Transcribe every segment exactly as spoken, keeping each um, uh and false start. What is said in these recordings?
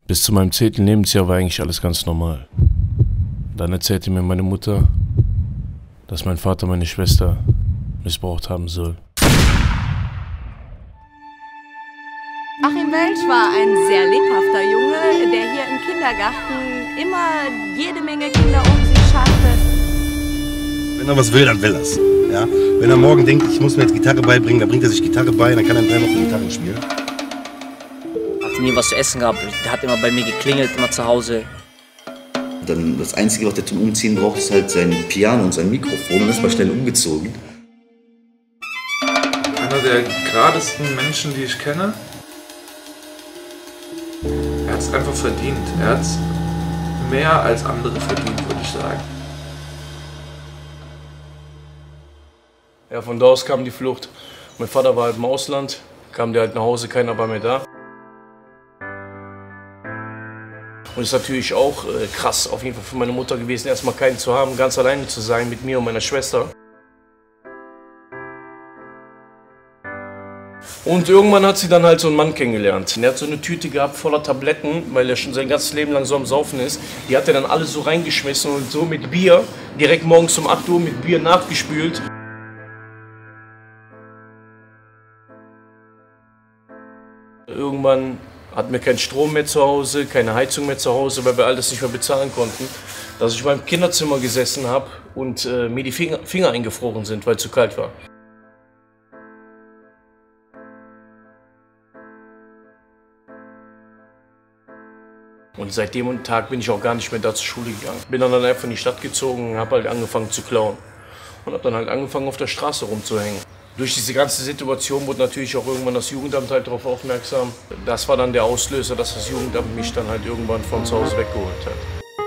Bis zu meinem zehnten Lebensjahr war eigentlich alles ganz normal. Dann erzählte mir meine Mutter, dass mein Vater meine Schwester missbraucht haben soll. Achim Welsch war ein sehr lebhafter Junge, der hier im Kindergarten immer jede Menge Kinder um sich scharte. Wenn er was will, dann will er es. Ja? Wenn er morgen denkt, ich muss mir jetzt Gitarre beibringen, dann bringt er sich Gitarre bei, dann kann er in drei Wochen Gitarre spielen. Hat nie was zu essen gehabt, der hat immer bei mir geklingelt, immer zu Hause. Dann das Einzige, was der zum Umziehen braucht, ist halt sein Piano und sein Mikrofon und ist mal schnell umgezogen. Einer der geradesten Menschen, die ich kenne. Er hat es einfach verdient. Er hat es mehr als andere verdient, würde ich sagen. Ja, von da aus kam die Flucht. Mein Vater war halt im Ausland, kam der halt nach Hause, keiner war mehr da. Und es ist natürlich auch äh, krass, auf jeden Fall für meine Mutter gewesen, erstmal keinen zu haben, ganz alleine zu sein mit mir und meiner Schwester. Und irgendwann hat sie dann halt so einen Mann kennengelernt. Er hat so eine Tüte gehabt voller Tabletten, weil er schon sein ganzes Leben lang so am Saufen ist. Die hat er dann alle so reingeschmissen und so mit Bier, direkt morgens um acht Uhr mit Bier nachgespült. Irgendwann hatten wir keinen Strom mehr zu Hause, keine Heizung mehr zu Hause, weil wir alles nicht mehr bezahlen konnten. Dass ich beim Kinderzimmer gesessen habe und äh, mir die Finger, Finger eingefroren sind, weil es zu kalt war. Und seit dem Tag bin ich auch gar nicht mehr da zur Schule gegangen. Bin dann, dann einfach in die Stadt gezogen und habe halt angefangen zu klauen. Und habe dann halt angefangen, auf der Straße rumzuhängen. Durch diese ganze Situation wurde natürlich auch irgendwann das Jugendamt halt darauf aufmerksam. Das war dann der Auslöser, dass das Jugendamt mich dann halt irgendwann von zu Hause weggeholt hat.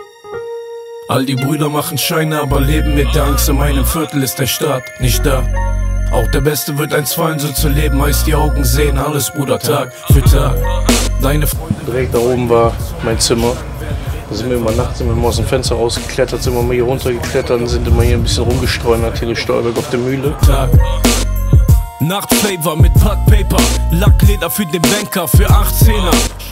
All die Brüder machen Scheine, aber leben mit der Angst. In meinem Viertel ist der Staat nicht da. Auch der Beste wird einst fallen, so zu leben heißt die Augen sehen alles, Bruder, Tag für Tag. Deine Freunde. Direkt da oben war mein Zimmer. Da sind wir immer nachts sind wir immer aus dem Fenster rausgeklettert, sind wir mal hier runtergeklettert und sind immer hier ein bisschen rumgestreunert, hier durch Stolberg auf der Mühle. Tag. Nachtflavor mit Packpaper, Lackleder für den Banker, für achtzehner.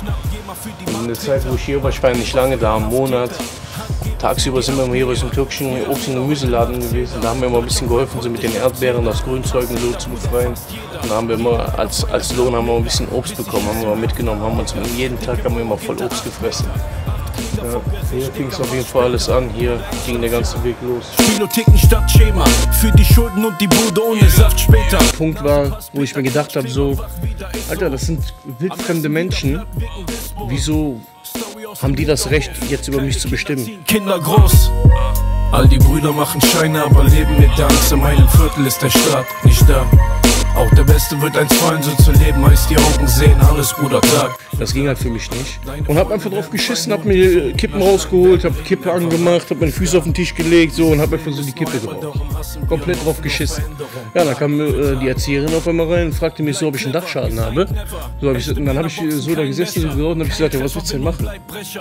In der Zeit, wo ich hier war, ich war nicht lange da, einen Monat. Tagsüber sind wir immer hier aus dem türkischen Obst- und Gemüseladen gewesen. Da haben wir immer ein bisschen geholfen, so mit den Erdbeeren das Grünzeug und so zu befreien. Und da haben wir immer als, als Lohn haben wir ein bisschen Obst bekommen, haben wir mal mitgenommen, haben uns jeden Tag haben wir immer voll Obst gefressen. Ja, hier fing es auf jeden Fall alles an, hier ging der ganze Weg los. Spielotheken statt Schema, für die Schulden und die Bude ohne Saft später. Der Punkt war, wo ich mir gedacht habe, so, Alter, das sind wildfremde Menschen, wieso haben die das Recht, jetzt über mich zu bestimmen? Kinder groß. All die Brüder machen Scheine, aber leben mit der Angst. In meinem Viertel ist der Staat nicht da. Auch der Beste wird einst fallen, so zu leben heißt die Augen sehen alles, Bruder, Tag. Das ging halt für mich nicht. Und hab einfach drauf geschissen, hab mir Kippen rausgeholt, hab Kippe angemacht, hab meine Füße auf den Tisch gelegt so und hab einfach so die Kippe geraucht. Komplett drauf geschissen. Ja, dann kam äh, die Erzieherin auf einmal rein und fragte mich so, ob ich einen Dachschaden habe. So hab ich, und dann habe ich so da gesessen so geraucht und hab ich gesagt, ja, was willst du denn machen?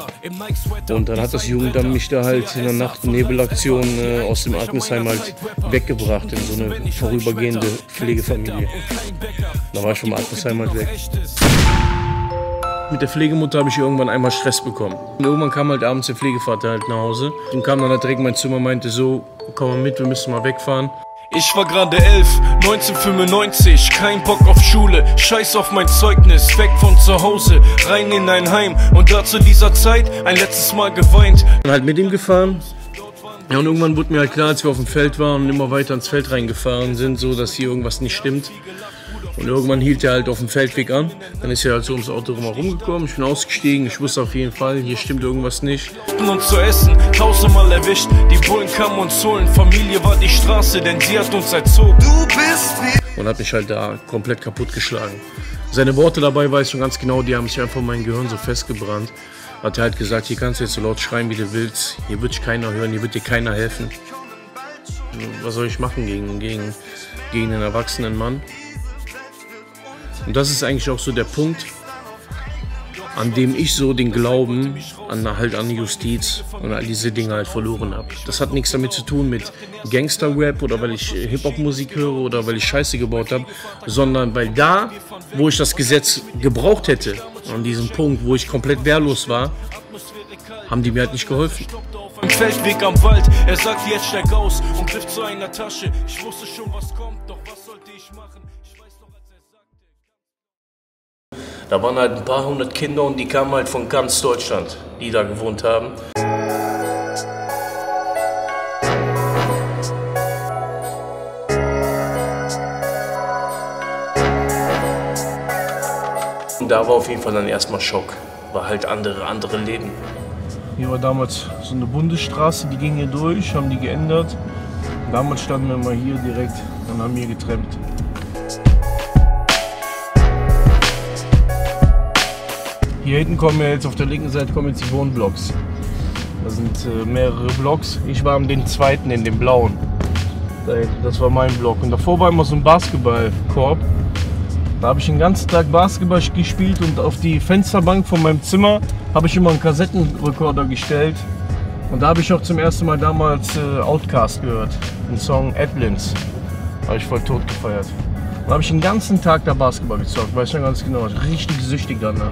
Und dann hat das Jugendamt mich da halt in der Nacht-Nebelaktion äh, aus dem Agnesheim halt weggebracht in so eine vorübergehende Pflegefamilie. Da war ich vom Agnesheim halt weg. Mit der Pflegemutter habe ich irgendwann einmal Stress bekommen. Und irgendwann kam halt abends der Pflegevater halt nach Hause und kam dann halt direkt in mein Zimmer und meinte so, komm mal mit, wir müssen mal wegfahren. Ich war gerade elf, neunzehnhundertfünfundneunzig, kein Bock auf Schule, scheiß auf mein Zeugnis, weg von zu Hause, rein in ein Heim und da zu dieser Zeit ein letztes Mal geweint. Und halt mit ihm gefahren. Ja, und irgendwann wurde mir halt klar, als wir auf dem Feld waren und immer weiter ins Feld reingefahren sind, so dass hier irgendwas nicht stimmt. Und irgendwann hielt er halt auf dem Feldweg an. Dann ist er halt so ums Auto rumgekommen. Ich bin ausgestiegen. Ich wusste auf jeden Fall, hier stimmt irgendwas nicht. Und zu essen, tausendmal erwischt. Die Bullen kamen uns holen. Familie war die Straße, denn sie hat uns erzogen. Du bist wie. Und hat mich halt da komplett kaputt geschlagen. Seine Worte dabei weiß ich schon ganz genau, die haben sich einfach in mein Gehirn so festgebrannt. Hat er halt gesagt, hier kannst du jetzt so laut schreien, wie du willst. Hier wird dich keiner hören, hier wird dir keiner helfen. Was soll ich machen gegen, gegen, gegen einen erwachsenen Mann? Und das ist eigentlich auch so der Punkt, an dem ich so den Glauben an, halt an Justiz und all diese Dinge halt verloren habe. Das hat nichts damit zu tun mit Gangster-Rap oder weil ich Hip-Hop-Musik höre oder weil ich Scheiße gebaut habe, sondern weil da, wo ich das Gesetz gebraucht hätte An diesem Punkt, wo ich komplett wehrlos war, haben die mir halt nicht geholfen. Im Feldweg am Wald, er sagt jetzt steig aus und griff zu einer Tasche. Ich wusste schon, was kommt, doch was sollte ich machen? Ich weiß noch, als er sagte. Da waren halt ein paar hundert Kinder und die kamen halt von ganz Deutschland, die da gewohnt haben. Und da war auf jeden Fall dann erstmal Schock. War halt andere, andere Leben. Hier war damals so eine Bundesstraße, die ging hier durch, haben die geändert. Damals standen wir mal hier direkt und haben hier getrennt. Hier hinten kommen ja jetzt auf der linken Seite kommen jetzt die Wohnblocks. Da sind äh, mehrere Blocks. Ich war in den zweiten, in dem blauen. Das war mein Block. Und davor war immer so ein Basketballkorb. Da habe ich den ganzen Tag Basketball gespielt und auf die Fensterbank von meinem Zimmer habe ich immer einen Kassettenrekorder gestellt. Und da habe ich auch zum ersten Mal damals äh, Outkast gehört, den Song Adlins. Da habe ich voll tot gefeiert. Da habe ich den ganzen Tag da Basketball gezockt, weiß schon ganz genau, richtig süchtig danach.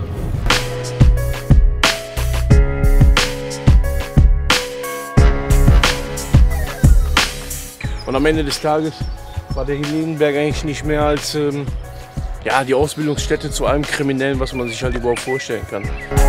Und am Ende des Tages war der Helenenberg eigentlich nicht mehr als ähm, ja, die Ausbildungsstätte zu allem Kriminellen, was man sich halt überhaupt vorstellen kann.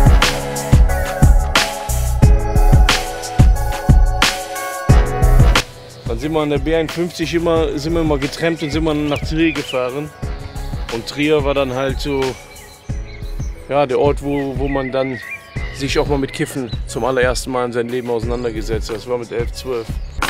Dann sind wir an der B einundfünfzig immer, sind wir immer getrennt und sind wir nach Trier gefahren. Und Trier war dann halt so ja, der Ort, wo, wo man dann sich auch mal mit Kiffen zum allerersten Mal in seinem Leben auseinandergesetzt hat. Das war mit elf, zwölf.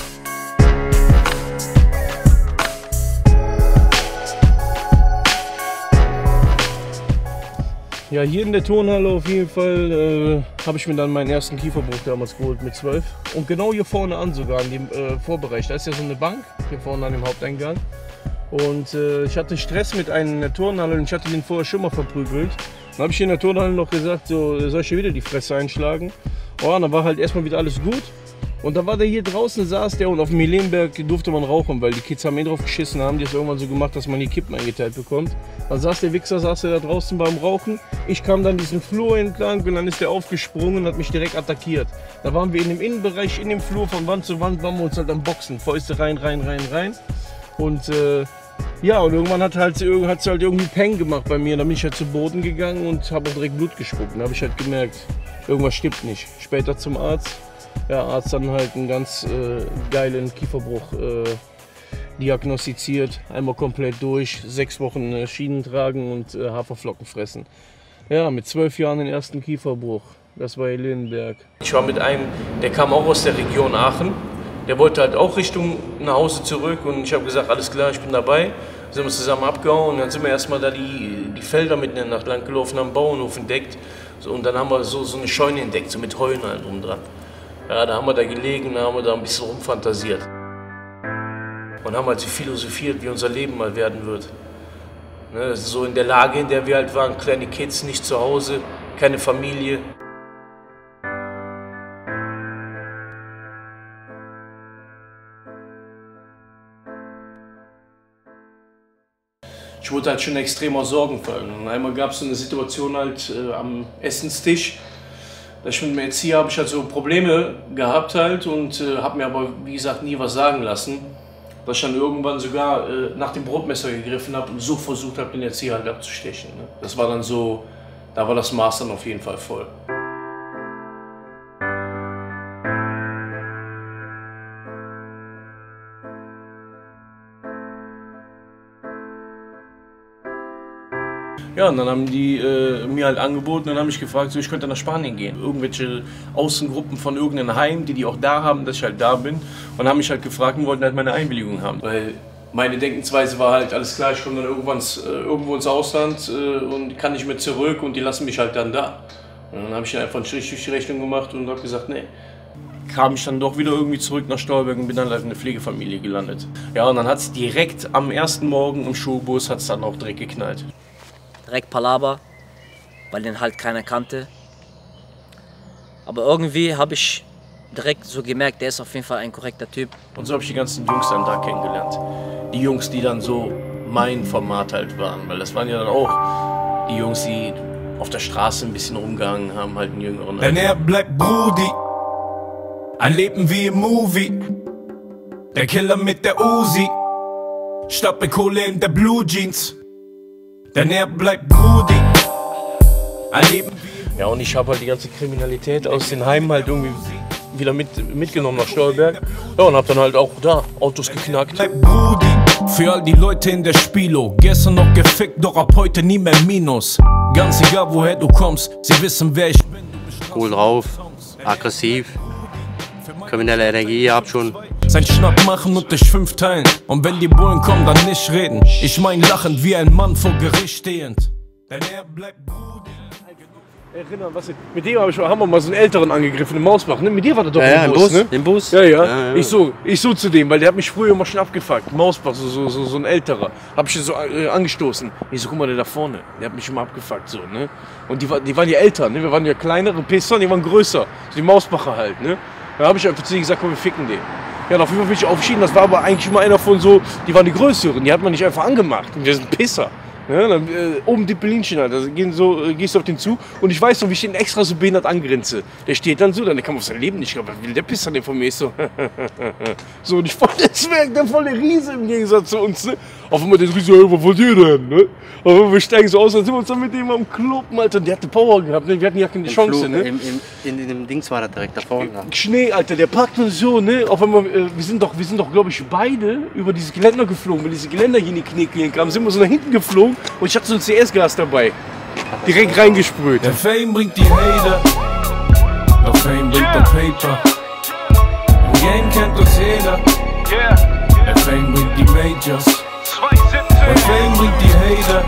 Ja, hier in der Turnhalle auf jeden Fall äh, habe ich mir dann meinen ersten Kieferbruch damals geholt mit zwölf. Und genau hier vorne an sogar, in dem äh, Vorbereich. Da ist ja so eine Bank, hier vorne an dem Haupteingang. Und äh, ich hatte Stress mit einem in der Turnhalle und ich hatte den vorher schon mal verprügelt. Dann habe ich hier in der Turnhalle noch gesagt, so, soll ich hier wieder die Fresse einschlagen? Oh, und dann war halt erstmal wieder alles gut. Und da war der hier draußen, saß der und auf dem Helenenberg durfte man rauchen, weil die Kids haben eh drauf geschissen, haben die es irgendwann so gemacht, dass man die Kippen eingeteilt bekommt. Dann saß der Wichser, saß der da draußen beim Rauchen. Ich kam dann diesen Flur entlang und dann ist der aufgesprungen und hat mich direkt attackiert. Da waren wir in dem Innenbereich, in dem Flur, von Wand zu Wand, waren wir uns halt am Boxen. Fäuste rein, rein, rein, rein. Und äh, ja, und irgendwann hat es halt, halt irgendwie Peng gemacht bei mir. Dann bin ich halt zu Boden gegangen und habe auch direkt Blut gespuckt. Dann habe ich halt gemerkt, irgendwas stimmt nicht. Später zum Arzt. Ja, Arzt dann halt einen ganz äh, geilen Kieferbruch äh, diagnostiziert. Einmal komplett durch, sechs Wochen äh, Schienen tragen und äh, Haferflocken fressen. Ja, mit zwölf Jahren den ersten Kieferbruch. Das war Helenenberg. Ich war mit einem, der kam auch aus der Region Aachen. Der wollte halt auch Richtung nach Hause zurück und ich habe gesagt, alles klar, ich bin dabei. Sind wir zusammen abgehauen und dann sind wir erstmal da die, die Felder mitten in der Nacht lang gelaufen, haben Bauernhof entdeckt. So, und dann haben wir so, so eine Scheune entdeckt, so mit Heulen halt drum dran. Ja, da haben wir da gelegen, da haben wir da ein bisschen rumfantasiert. Und haben halt so philosophiert, wie unser Leben mal werden wird. Ne, so in der Lage, in der wir halt waren, kleine Kids, nicht zu Hause, keine Familie. Ich wurde halt schon extremer Sorgenfall. Und einmal gab es so eine Situation halt äh, am Essenstisch. Da ich mit dem Erzieher habe ich halt so Probleme gehabt halt und äh, habe mir aber, wie gesagt, nie was sagen lassen. Dass ich dann irgendwann sogar äh, nach dem Brotmesser gegriffen habe und so versucht habe, den Erzieher halt abzustechen. Ne? Das war dann so, da war das Maß dann auf jeden Fall voll. Ja, und dann haben die äh, mir halt angeboten, dann habe ich gefragt, so, ich könnte nach Spanien gehen. Irgendwelche Außengruppen von irgendeinem Heim, die die auch da haben, dass ich halt da bin. Und haben mich halt gefragt und wollten halt meine Einwilligung haben. Weil meine Denkensweise war halt, alles klar, ich komme dann irgendwann äh, irgendwo ins Ausland äh, und kann nicht mehr zurück und die lassen mich halt dann da. Und dann habe ich einfach einen Strich durch die Rechnung gemacht und habe gesagt, nee. Kam ich dann doch wieder irgendwie zurück nach Stolberg und bin dann halt in eine Pflegefamilie gelandet. Ja, und dann hat es direkt am ersten Morgen im Schulbus hat's dann auch direkt geknallt. Direkt Palaver, weil den halt keiner kannte. Aber irgendwie habe ich direkt so gemerkt, der ist auf jeden Fall ein korrekter Typ. Und so habe ich die ganzen Jungs dann da kennengelernt. Die Jungs, die dann so mein Format halt waren. Weil das waren ja dann auch die Jungs, die auf der Straße ein bisschen rumgehangen, haben halt einen jüngeren. Denn er bleibt Brudi, ein Leben wie im Movie. Der Killer mit der Uzi, Stapel Kohle in der Blue Jeans. Denn er bleibt Brudi, ein Leben wie im Ja, und ich habe halt die ganze Kriminalität aus den Heimen halt irgendwie wieder mit, mitgenommen nach Stolberg. Ja, und hab dann halt auch da Autos geknackt. Bleibt Brudi, für all die Leute in der Spilo. Gestern noch gefickt, doch ab heute nie mehr Minus. Ganz egal woher du kommst, sie wissen wer ich bin. Cool drauf, aggressiv, kriminelle Energie, hab schon. Sein Schnapp machen und durch fünf teilen. Und wenn die Bullen kommen, dann nicht reden. Ich mein lachend wie ein Mann vor Gericht stehend. Denn er bleibt Brudi. Erinnern, was ich, mit dem hab ich, haben wir mal so einen Älteren angegriffen im Mausbach, ne? Mit dir war das doch Ja, ja, im im Bus, Bus, ne? im Bus. Ja, ja, Ja, ja. Ich so, ich so zu dem, weil der hat mich früher immer schon abgefuckt. Mausbach, so, so, so, so ein Älterer. Hab ich so äh, angestoßen. Ich so, guck mal, der da vorne, der hat mich immer abgefuckt, so, ne? Und die, die waren ja älter, ne? Wir waren ja kleinere Pisser, die waren größer. So die Mausbacher halt, ne? Da hab ich einfach zu denen gesagt, komm, wir ficken den. Ja, und auf jeden Fall bin ich aufgeschieden, das war aber eigentlich immer einer von so, die waren die Größeren, die hat man nicht einfach angemacht. Und wir sind Pisser. Ja, dann, äh, oben die Berlinchen halt, also gehen so, äh, gehst du auf den zu und ich weiß noch, wie ich den extra so behindert angrinse. Der steht dann so, dann kann man auf sein Leben nicht, ich glaube, was will der Pisser denn von mir? Ich so, so, und ich voll der Zwerg, der volle Riese im Gegensatz zu uns, ne? Auf einmal der Riese, ja, was wollt ihr denn, ne? Aber wir steigen so aus, dann sind wir uns dann mit dem am Kloppen, Alter, und der hatte Power gehabt, ne? Wir hatten ja keine Im Chance, Flug, ne? Im, im, in, in dem Dings war er direkt da vorne. Schnee, Alter, der parkt uns so, ne? Auf einmal, äh, wir sind doch, wir sind doch, glaube ich, beide über dieses Geländer geflogen, weil diese Geländer hier in die Knie gehen kamen, sind wir so nach hinten geflogen und ich hatte so ein C S-Gas dabei. Direkt reingesprüht. Der Fame bringt die Hater, doch Fame bringt der Paper. Im Game kennt uns jeder, der Fame bringt die Majors. Der Fame bringt die Hater,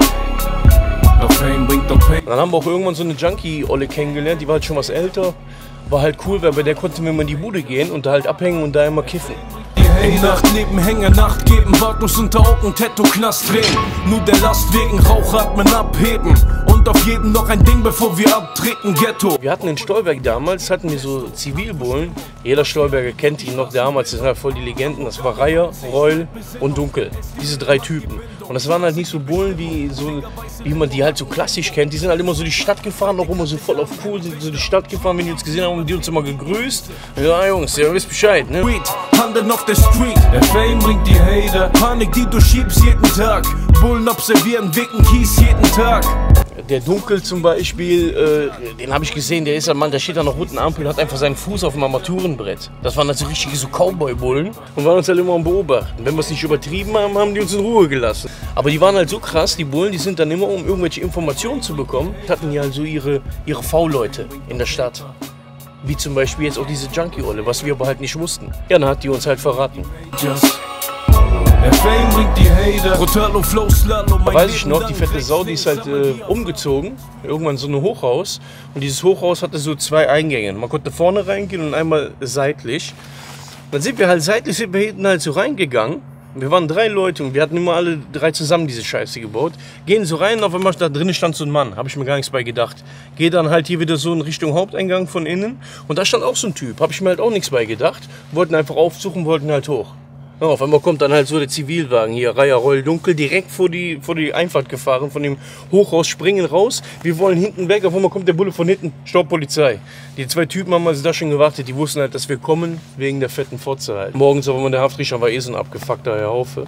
doch Fame bringt der Paper. Dann haben wir auch irgendwann so eine Junkie-Olle kennengelernt, die war halt schon was älter. War halt cool, weil bei der konnten wir immer in die Bude gehen und da halt abhängen und da immer kiffen. Ey, Nacht neben Hänger, Nacht geben, Bartus unter Augen, Tattoo, Knast drehen. Nur der Last wegen Rauch atmen, abheben. Und auf jeden noch ein Ding, bevor wir abtreten, Ghetto. Wir hatten in Stolberg damals, hatten wir so Zivilbullen. Jeder Stolberger kennt ihn noch damals, das sind halt voll die Legenden. Das war Reiher, Reul und Dunkel. Diese drei Typen. Und das waren halt nicht so Bullen, wie, so, wie man die halt so klassisch kennt. Die sind halt immer so die Stadt gefahren, auch immer so voll auf cool, sind so die Stadt gefahren. Wenn die uns gesehen haben, haben die uns immer gegrüßt. Ja, Jungs, ihr wisst Bescheid, ne? Handeln auf der Street, der Fame bringt die Hater. Panik, die du schiebst jeden Tag. Bullen observieren, wicken Kies jeden Tag. Der Dunkel zum Beispiel, äh, den habe ich gesehen, der ist ein Mann, der steht an der roten Ampel und hat einfach seinen Fuß auf dem Armaturenbrett. Das waren also richtige so Cowboy-Bullen und waren uns halt immer am Beobachten. Wenn wir es nicht übertrieben haben, haben die uns in Ruhe gelassen. Aber die waren halt so krass, die Bullen, die sind dann immer, um irgendwelche Informationen zu bekommen, hatten die halt so ihre, ihre V-Leute in der Stadt. Wie zum Beispiel jetzt auch diese Junkie-Olle, was wir aber halt nicht wussten. Ja, dann hat die uns halt verraten. Just. Der Fame bringt die Hater. Brutalo Flow Slalom. Da weiß ich noch, die fette Sau, die ist halt äh, umgezogen. Irgendwann so ein Hochhaus. Und dieses Hochhaus hatte so zwei Eingänge. Man konnte vorne reingehen und einmal seitlich. Dann sind wir halt seitlich, sind wir hinten halt so reingegangen. Wir waren drei Leute und wir hatten immer alle drei zusammen diese Scheiße gebaut. Gehen so rein, auf einmal da drinnen stand so ein Mann. Habe ich mir gar nichts bei gedacht. Gehe dann halt hier wieder so in Richtung Haupteingang von innen. Und da stand auch so ein Typ. Habe ich mir halt auch nichts bei gedacht. Wollten einfach aufsuchen, wollten halt hoch. Ja, auf einmal kommt dann halt so der Zivilwagen hier, Reiher, Reul, Dunkel, direkt vor die, vor die Einfahrt gefahren, von dem Hochhaus, springen raus. Wir wollen hinten weg, auf einmal kommt der Bulle von hinten, Stopp, Polizei. Die zwei Typen haben also da schon gewartet, die wussten halt, dass wir kommen, wegen der fetten Fotze halt. Morgens auf einmal der Haftrichter war eh so ein abgefuckter Herr Haufe.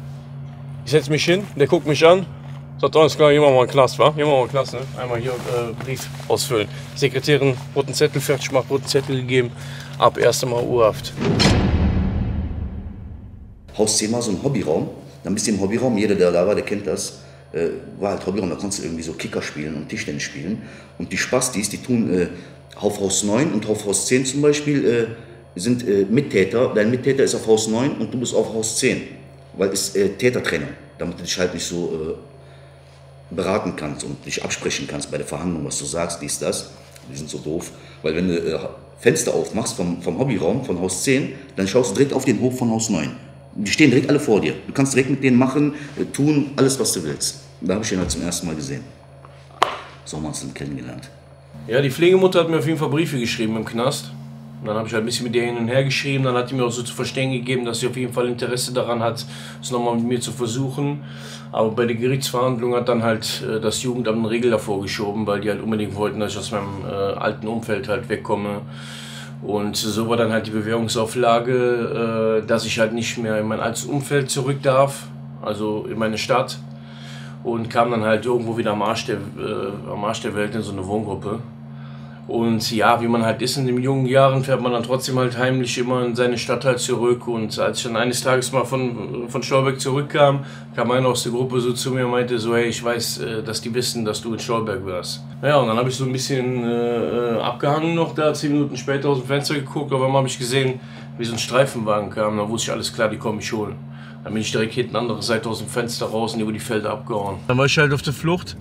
Ich setz mich hin, der guckt mich an, sagt, alles klar, hier machen wir einen Knast, wa? Hier machen wir einen Knast, ne? Einmal hier äh, Brief ausfüllen. Sekretärin, roten Zettel fertig gemacht, roten Zettel gegeben, ab erste Mal Urhaft. Haus zehn war so ein Hobbyraum. Dann bist du im Hobbyraum, jeder, der da war, der kennt das. Äh, war halt Hobbyraum, da konntest du irgendwie so Kicker spielen und Tischtennis spielen. Und die Spastis, die tun äh, auf Haus neun und auf Haus zehn zum Beispiel, äh, sind äh, Mittäter. Dein Mittäter ist auf Haus neun und du bist auf Haus zehn. Weil es äh, Tätertrennung, damit du dich halt nicht so äh, beraten kannst und dich absprechen kannst bei der Verhandlung, was du sagst, dies, das. Die sind so doof. Weil wenn du äh, Fenster aufmachst vom, vom Hobbyraum, von Haus zehn, dann schaust du direkt auf den Hof von Haus neun. Die stehen direkt alle vor dir. Du kannst direkt mit denen machen, tun, alles, was du willst. Da habe ich den halt zum ersten Mal gesehen. So haben wir uns dann kennengelernt. Ja, die Pflegemutter hat mir auf jeden Fall Briefe geschrieben im Knast. Und dann habe ich halt ein bisschen mit ihr hin und her geschrieben, dann hat die mir auch so zu verstehen gegeben, dass sie auf jeden Fall Interesse daran hat, es nochmal mit mir zu versuchen. Aber bei der Gerichtsverhandlung hat dann halt äh, das Jugendamt einen Riegel davor geschoben, weil die halt unbedingt wollten, dass ich aus meinem äh, alten Umfeld halt wegkomme. Und so war dann halt die Bewährungsauflage, äh, dass ich halt nicht mehr in mein altes Umfeld zurück darf, also in meine Stadt. Und kam dann halt irgendwo wieder am Arsch der, äh, am Arsch der Welt in so eine Wohngruppe. Und ja, wie man halt ist in den jungen Jahren, fährt man dann trotzdem halt heimlich immer in seine Stadt halt zurück. Und als ich dann eines Tages mal von, von Stolberg zurückkam, kam einer aus der Gruppe so zu mir und meinte so, hey, ich weiß, dass die wissen, dass du in Stolberg warst. Ja, und dann habe ich so ein bisschen äh, abgehangen noch da, zehn Minuten später aus dem Fenster geguckt, auf einmal habe ich gesehen, wie so ein Streifenwagen kam, dann wusste ich, alles klar, die kommen mich holen. Dann bin ich direkt hinten andere Seite aus dem Fenster raus und über die Felder abgehauen. Dann war ich halt auf der Flucht.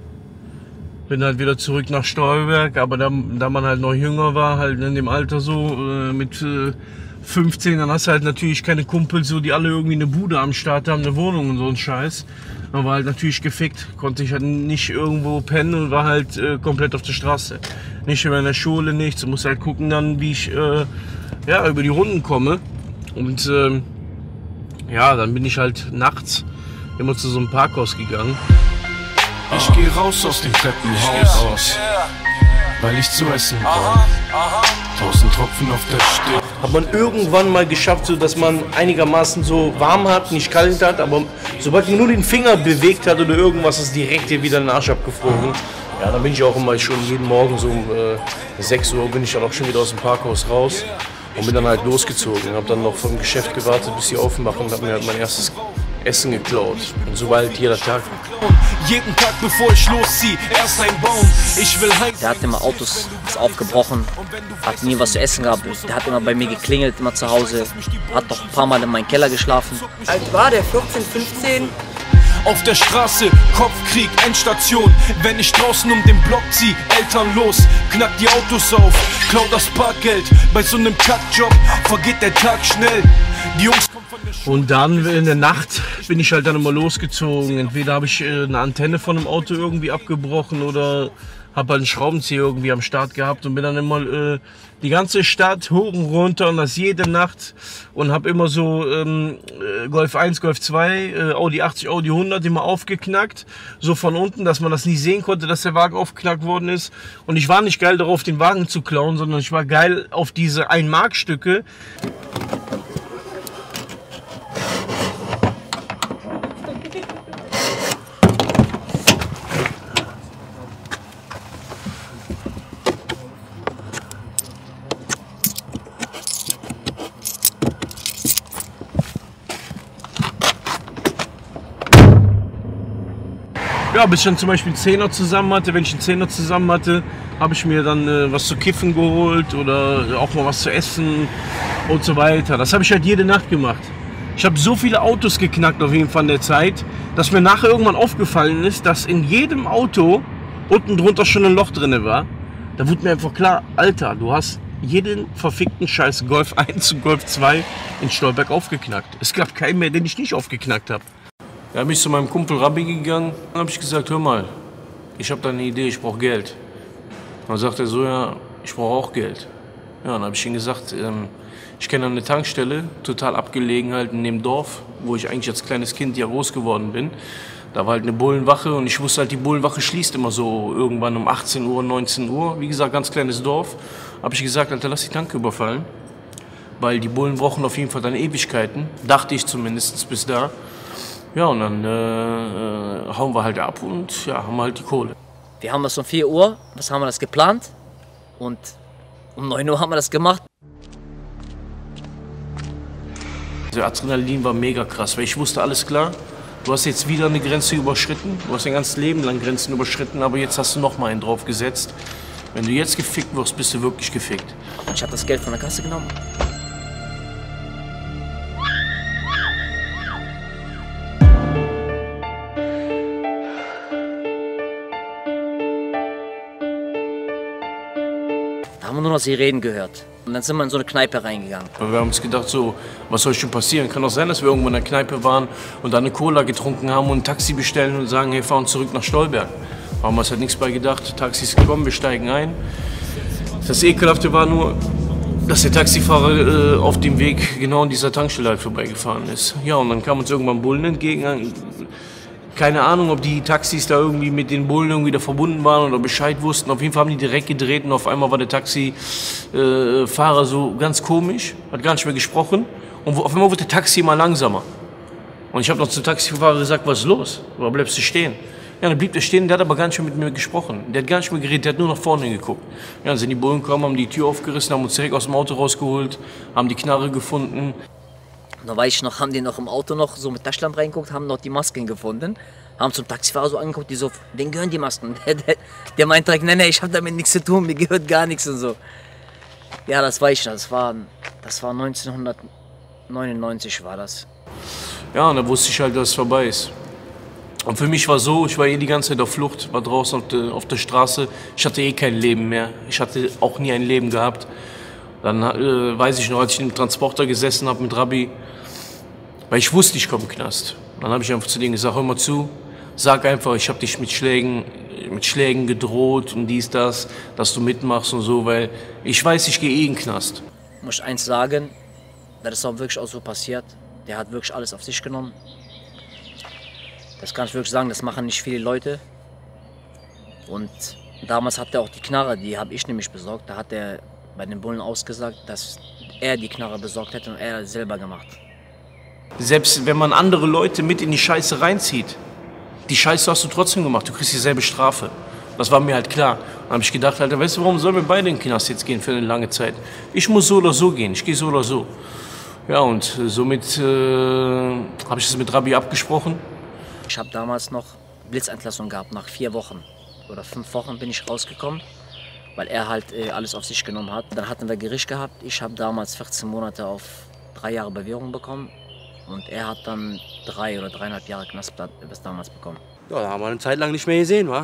Bin halt wieder zurück nach Stolberg, aber da, da man halt noch jünger war, halt in dem Alter so, äh, mit äh, fünfzehn, dann hast du halt natürlich keine Kumpels, so, die alle irgendwie eine Bude am Start haben, eine Wohnung und so ein Scheiß. Man war halt natürlich gefickt, konnte ich halt nicht irgendwo pennen und war halt äh, komplett auf der Straße. Nicht mehr in der Schule, nichts, muss halt gucken dann, wie ich äh, ja, über die Runden komme. Und äh, ja, dann bin ich halt nachts immer zu so einem Parkhaus gegangen. Ich geh raus aus dem Treppenhaus aus, weil ich zu essen brauch. Tausend Tropfen auf der Stirn. Hat man irgendwann mal geschafft, so dass man einigermaßen so warm hat, nicht kalt hat, aber sobald man nur den Finger bewegt hat oder irgendwas, ist direkt hier wieder den Arsch abgefroren. Ja, dann bin ich auch immer schon jeden Morgen so um äh, sechs Uhr bin ich dann auch schon wieder aus dem Parkhaus raus und bin dann halt losgezogen. Hab dann noch vom Geschäft gewartet, bis sie aufmachen und hab mir halt mein erstes Essen geklaut. Und so war halt jeder Tag. Jeden Tag bevor ich loszieh, erst ein Baum. Ich will heim. Der hat immer Autos, ist aufgebrochen, hat nie was zu essen gehabt. Der hat immer bei mir geklingelt, immer zu Hause. Hat noch ein paar Mal in meinem Keller geschlafen. Alt war der vierzehn, fünfzehn? Auf der Straße, Kopfkrieg, Endstation. Wenn ich draußen um den Block zieh, Eltern los, knack die Autos auf, klau das Parkgeld. Bei so einem Kackjob vergeht der Tag schnell. Die Jungs kommen von der Schule. Und dann in der Nacht bin ich halt dann immer losgezogen. Entweder habe ich äh, eine Antenne von einem Auto irgendwie abgebrochen oder habe halt einen Schraubenzieher irgendwie am Start gehabt und bin dann immer äh, die ganze Stadt hoch und runter und das jede Nacht und habe immer so ähm, Golf eins, Golf zwei, äh, Audi achtzig, Audi hundert immer aufgeknackt, so von unten, dass man das nie sehen konnte, dass der Wagen aufgeknackt worden ist. Und ich war nicht geil darauf, den Wagen zu klauen, sondern ich war geil auf diese ein Mark Stücke. Ja, bis ich dann zum Beispiel einen Zehner zusammen hatte. Wenn ich einen Zehner zusammen hatte, habe ich mir dann äh, was zu kiffen geholt oder auch mal was zu essen und so weiter. Das habe ich halt jede Nacht gemacht. Ich habe so viele Autos geknackt auf jeden Fall in der Zeit, dass mir nachher irgendwann aufgefallen ist, dass in jedem Auto unten drunter schon ein Loch drin war. Da wurde mir einfach klar, Alter, du hast jeden verfickten Scheiß Golf eins und Golf zwei in Stolberg aufgeknackt. Es gab keinen mehr, den ich nicht aufgeknackt habe. Da bin ich zu meinem Kumpel Rabbi gegangen, dann habe ich gesagt, hör mal, ich habe da eine Idee, ich brauche Geld. Dann sagt er so, ja, ich brauche auch Geld. Ja, dann habe ich ihm gesagt, ähm, ich kenne eine Tankstelle, total abgelegen halt in dem Dorf, wo ich eigentlich als kleines Kind ja groß geworden bin. Da war halt eine Bullenwache und ich wusste halt, die Bullenwache schließt immer so irgendwann um achtzehn Uhr, neunzehn Uhr. Wie gesagt, ganz kleines Dorf. Habe ich gesagt, Alter, lass die Tanke überfallen. Weil die Bullen brauchen auf jeden Fall dann Ewigkeiten. Dachte ich zumindest bis da. Ja, und dann äh, hauen wir halt ab und ja, haben halt die Kohle. Wir haben das um vier Uhr, was haben wir das geplant? Und um neun Uhr haben wir das gemacht. Der Adrenalin war mega krass, weil ich wusste, alles klar, du hast jetzt wieder eine Grenze überschritten. Du hast dein ganzes Leben lang Grenzen überschritten, aber jetzt hast du noch mal einen drauf gesetzt. Wenn du jetzt gefickt wirst, bist du wirklich gefickt. Ich habe das Geld von der Kasse genommen. Da haben wir nur noch Sirenen gehört. Und dann sind wir in so eine Kneipe reingegangen. Wir haben uns gedacht, so, was soll schon passieren? Kann doch sein, dass wir irgendwo in der Kneipe waren und dann eine Cola getrunken haben und ein Taxi bestellen und sagen, hey, fahren zurück nach Stolberg. Da haben wir uns halt nichts bei gedacht. Taxi ist gekommen, wir steigen ein. Das Ekelhafte war nur, dass der Taxifahrer äh, auf dem Weg genau an dieser Tankstelle halt vorbeigefahren ist. Ja, und dann kam uns irgendwann Bullen entgegen. Keine Ahnung, ob die Taxis da irgendwie mit den Bullen irgendwie da verbunden waren oder Bescheid wussten. Auf jeden Fall haben die direkt gedreht und auf einmal war der Taxifahrer äh, so ganz komisch, hat gar nicht mehr gesprochen. Und auf einmal wurde der Taxi immer langsamer. Und ich habe noch zum Taxifahrer gesagt, was ist los? Warum bleibst du stehen? Ja, dann blieb er stehen, der hat aber gar nicht mehr mit mir gesprochen. Der hat gar nicht mehr geredet, der hat nur nach vorne geguckt. Ja, dann sind die Bullen gekommen, haben die Tür aufgerissen, haben uns direkt aus dem Auto rausgeholt, haben die Knarre gefunden. Da weiß ich noch, haben die noch im Auto noch so mit Taschenlampe reingeguckt, haben noch die Masken gefunden, haben zum Taxifahrer so angeguckt, die so, denen gehören die Masken. Der, der, der meint direkt, nein, nein, ich habe damit nichts zu tun, mir gehört gar nichts und so. Ja, das weiß ich noch, das war, das war neunzehnhundertneunundneunzig war das. Ja, und da wusste ich halt, dass es vorbei ist. Und für mich war so, ich war eh die ganze Zeit auf Flucht, war draußen auf der, auf der Straße. Ich hatte eh kein Leben mehr. Ich hatte auch nie ein Leben gehabt. Dann äh, weiß ich noch, als ich im Transporter gesessen habe mit Rabbi, weil ich wusste, ich komme in den Knast. Dann habe ich einfach zu denen gesagt, hör mal zu, sag einfach, ich habe dich mit Schlägen, mit Schlägen gedroht und dies, das, dass du mitmachst und so, weil ich weiß, ich gehe eh in den Knast. Ich muss eins sagen, das ist auch wirklich auch so passiert. Der hat wirklich alles auf sich genommen. Das kann ich wirklich sagen, das machen nicht viele Leute. Und damals hat er auch die Knarre, die habe ich nämlich besorgt. Da hat er bei den Bullen ausgesagt, dass er die Knarre besorgt hätte und er selber gemacht. Selbst wenn man andere Leute mit in die Scheiße reinzieht, die Scheiße hast du trotzdem gemacht, du kriegst dieselbe Strafe. Das war mir halt klar. Dann habe ich gedacht, Alter, weißt du, warum sollen wir beide in den Knast jetzt gehen für eine lange Zeit? Ich muss so oder so gehen, ich gehe so oder so. Ja, und somit äh, habe ich das mit Rabbi abgesprochen. Ich habe damals noch Blitzentlassung gehabt, nach vier Wochen oder fünf Wochen bin ich rausgekommen, weil er halt äh, alles auf sich genommen hat. Dann hatten wir Gericht gehabt, ich habe damals vierzehn Monate auf drei Jahre Bewährung bekommen und er hat dann drei oder dreieinhalb Jahre Knast bis damals bekommen. Ja, da haben wir eine Zeit lang nicht mehr gesehen, wa?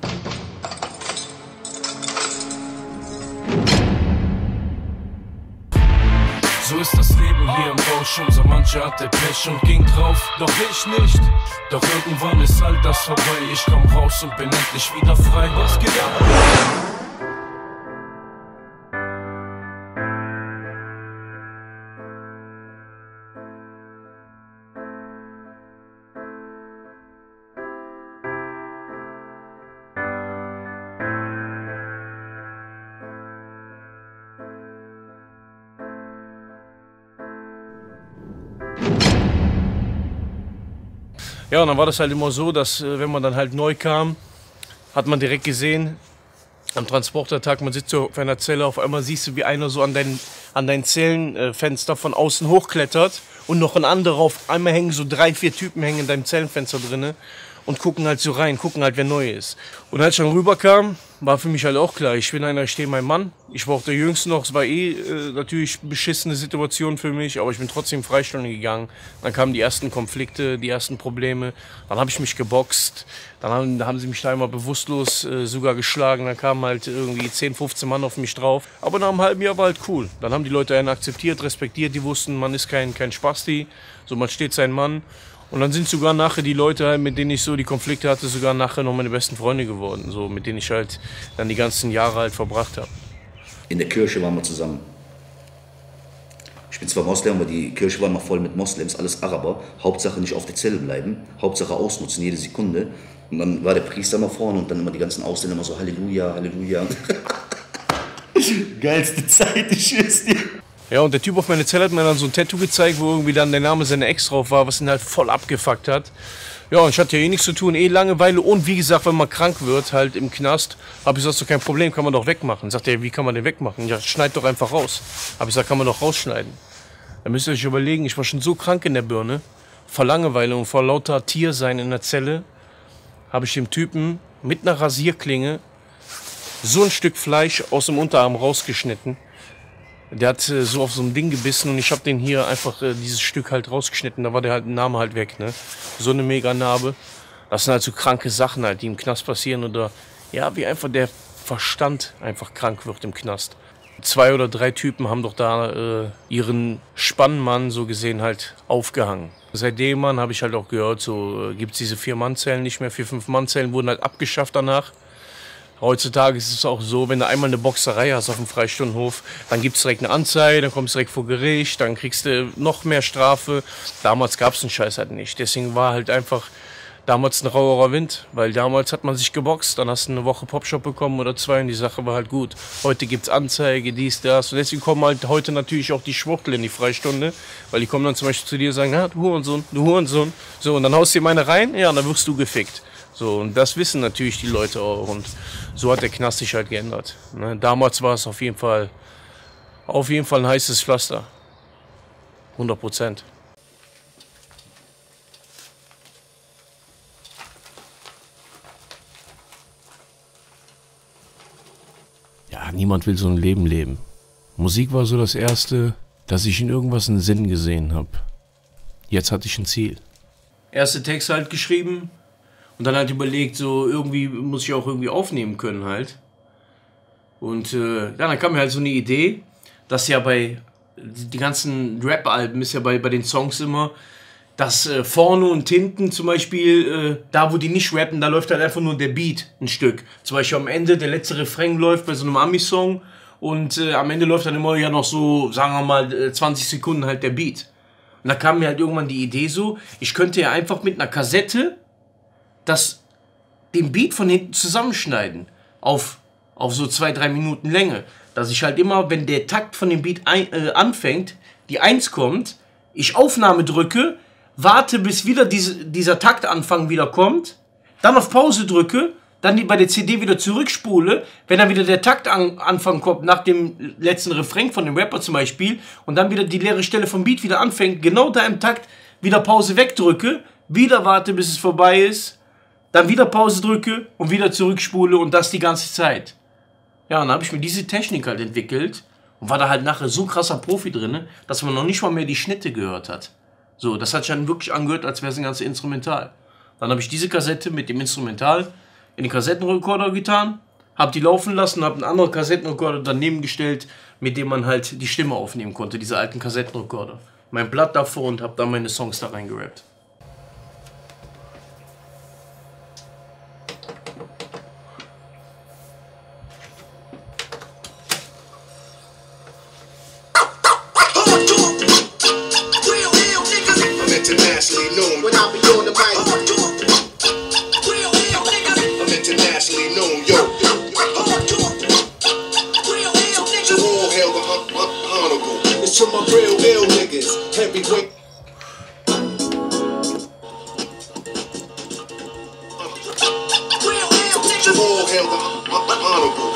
So ist das Leben hier im Rausch, unser mancher hatte Pech und ging drauf, doch ich nicht. Doch irgendwann ist all das vorbei, ich komm raus und bin endlich wieder frei. Was geht ab? Ja, und dann war das halt immer so, dass äh, wenn man dann halt neu kam, hat man direkt gesehen, am Transportertag, man sitzt so auf einer Zelle, auf einmal siehst du, wie einer so an dein, an dein Zellenfenster von außen hochklettert und noch ein anderer, auf einmal hängen so drei, vier Typen hängen in deinem Zellenfenster drinne und gucken halt so rein, gucken halt, wer neu ist. Und als ich dann rüberkam, war für mich halt auch klar, ich bin einer, ich stehe mein Mann. Ich war auch der Jüngste noch, es war eh äh, natürlich eine beschissene Situation für mich, aber ich bin trotzdem Freistellung gegangen. Dann kamen die ersten Konflikte, die ersten Probleme, dann habe ich mich geboxt, dann haben, haben sie mich da immer bewusstlos äh, sogar geschlagen, dann kamen halt irgendwie zehn, fünfzehn Mann auf mich drauf. Aber nach einem halben Jahr war halt cool. Dann haben die Leute einen akzeptiert, respektiert, die wussten, man ist kein, kein Spasti, so man steht sein Mann. Und dann sind sogar nachher die Leute, mit denen ich so die Konflikte hatte, sogar nachher noch meine besten Freunde geworden, so mit denen ich halt dann die ganzen Jahre halt verbracht habe. In der Kirche waren wir zusammen. Ich bin zwar Moslem, aber die Kirche war immer voll mit Moslems, alles Araber. Hauptsache nicht auf der Zelle bleiben, Hauptsache ausnutzen, jede Sekunde. Und dann war der Priester mal vorne und dann immer die ganzen Ausländer immer so Halleluja, Halleluja. Geilste Zeit, ich schwör's dir. Ja, und der Typ auf meine Zelle hat mir dann so ein Tattoo gezeigt, wo irgendwie dann der Name seiner Ex drauf war, was ihn halt voll abgefuckt hat. Ja, und ich hatte ja eh nichts zu tun, eh Langeweile. Und wie gesagt, wenn man krank wird, halt im Knast, habe ich gesagt, so kein Problem, kann man doch wegmachen. Sagt er, wie kann man den wegmachen? Ja, schneid doch einfach raus. Habe ich gesagt, kann man doch rausschneiden. Da müsst ihr euch überlegen, ich war schon so krank in der Birne, vor Langeweile und vor lauter Tiersein in der Zelle, habe ich dem Typen mit einer Rasierklinge so ein Stück Fleisch aus dem Unterarm rausgeschnitten. Der hat äh, so auf so ein Ding gebissen und ich habe den hier einfach äh, dieses Stück halt rausgeschnitten. Da war der halt Name halt weg, ne? So eine Mega-Narbe. Das sind halt so kranke Sachen halt, die im Knast passieren oder ja, wie einfach der Verstand einfach krank wird im Knast. Zwei oder drei Typen haben doch da äh, ihren Spannmann so gesehen halt aufgehangen. Seitdem Mann habe ich halt auch gehört, so äh, gibt es diese Vier-Mann-Zellen nicht mehr, vier, fünf-Mann-Zellen wurden halt abgeschafft danach. Heutzutage ist es auch so, wenn du einmal eine Boxerei hast auf dem Freistundenhof, dann gibt es direkt eine Anzeige, dann kommst du direkt vor Gericht, dann kriegst du noch mehr Strafe. Damals gab es den Scheiß halt nicht. Deswegen war halt einfach damals ein rauerer Wind, weil damals hat man sich geboxt, dann hast du eine Woche Popshop bekommen oder zwei und die Sache war halt gut. Heute gibt es Anzeige, dies, das und deswegen kommen halt heute natürlich auch die Schwuchtel in die Freistunde, weil die kommen dann zum Beispiel zu dir und sagen, ja, du Hurensohn, du Hurensohn, so und dann haust du dir meine rein, ja, und dann wirst du gefickt. So, und das wissen natürlich die Leute auch und so hat der Knast sich halt geändert. Ne? Damals war es auf jeden Fall, auf jeden Fall ein heißes Pflaster. hundert Prozent. Ja, niemand will so ein Leben leben. Musik war so das Erste, dass ich in irgendwas einen Sinn gesehen habe. Jetzt hatte ich ein Ziel. Erste Text halt geschrieben. Und dann halt überlegt, so irgendwie muss ich auch irgendwie aufnehmen können halt. Und äh, ja, dann kam mir halt so eine Idee, dass ja bei die ganzen Rap-Alben ist ja bei, bei den Songs immer, dass äh, vorne und hinten zum Beispiel, äh, da wo die nicht rappen, da läuft halt einfach nur der Beat ein Stück. Zum Beispiel am Ende der letzte Refrain läuft bei so einem Ami-Song und äh, am Ende läuft dann immer ja noch so, sagen wir mal, zwanzig Sekunden halt der Beat. Und da kam mir halt irgendwann die Idee so, ich könnte ja einfach mit einer Kassette das, den Beat von hinten zusammenschneiden auf, auf so zwei, drei Minuten Länge. Dass ich halt immer, wenn der Takt von dem Beat ein, äh, anfängt, die Eins kommt, ich Aufnahme drücke, warte bis wieder diese, dieser Taktanfang wieder kommt, dann auf Pause drücke, dann die bei der C D wieder zurückspule, wenn dann wieder der Taktanfang kommt, nach dem letzten Refrain von dem Rapper zum Beispiel, und dann wieder die leere Stelle vom Beat wieder anfängt, genau da im Takt wieder Pause wegdrücke, wieder warte, bis es vorbei ist, dann wieder Pause drücke und wieder zurückspule und das die ganze Zeit. Ja, und dann habe ich mir diese Technik halt entwickelt und war da halt nachher so krasser Profi drin, dass man noch nicht mal mehr die Schnitte gehört hat. So, das hat sich dann wirklich angehört, als wäre es ein ganzes Instrumental. Dann habe ich diese Kassette mit dem Instrumental in den Kassettenrekorder getan, habe die laufen lassen, habe einen anderen Kassettenrekorder daneben gestellt, mit dem man halt die Stimme aufnehmen konnte, diese alten Kassettenrekorder. Mein Blatt davor und habe dann meine Songs da reingerappt. Internationally known when I be on the mic. I'm internationally known, yo. To all hail the honorable. It's to my real ill niggas, heavyweight. To all hail the honorable.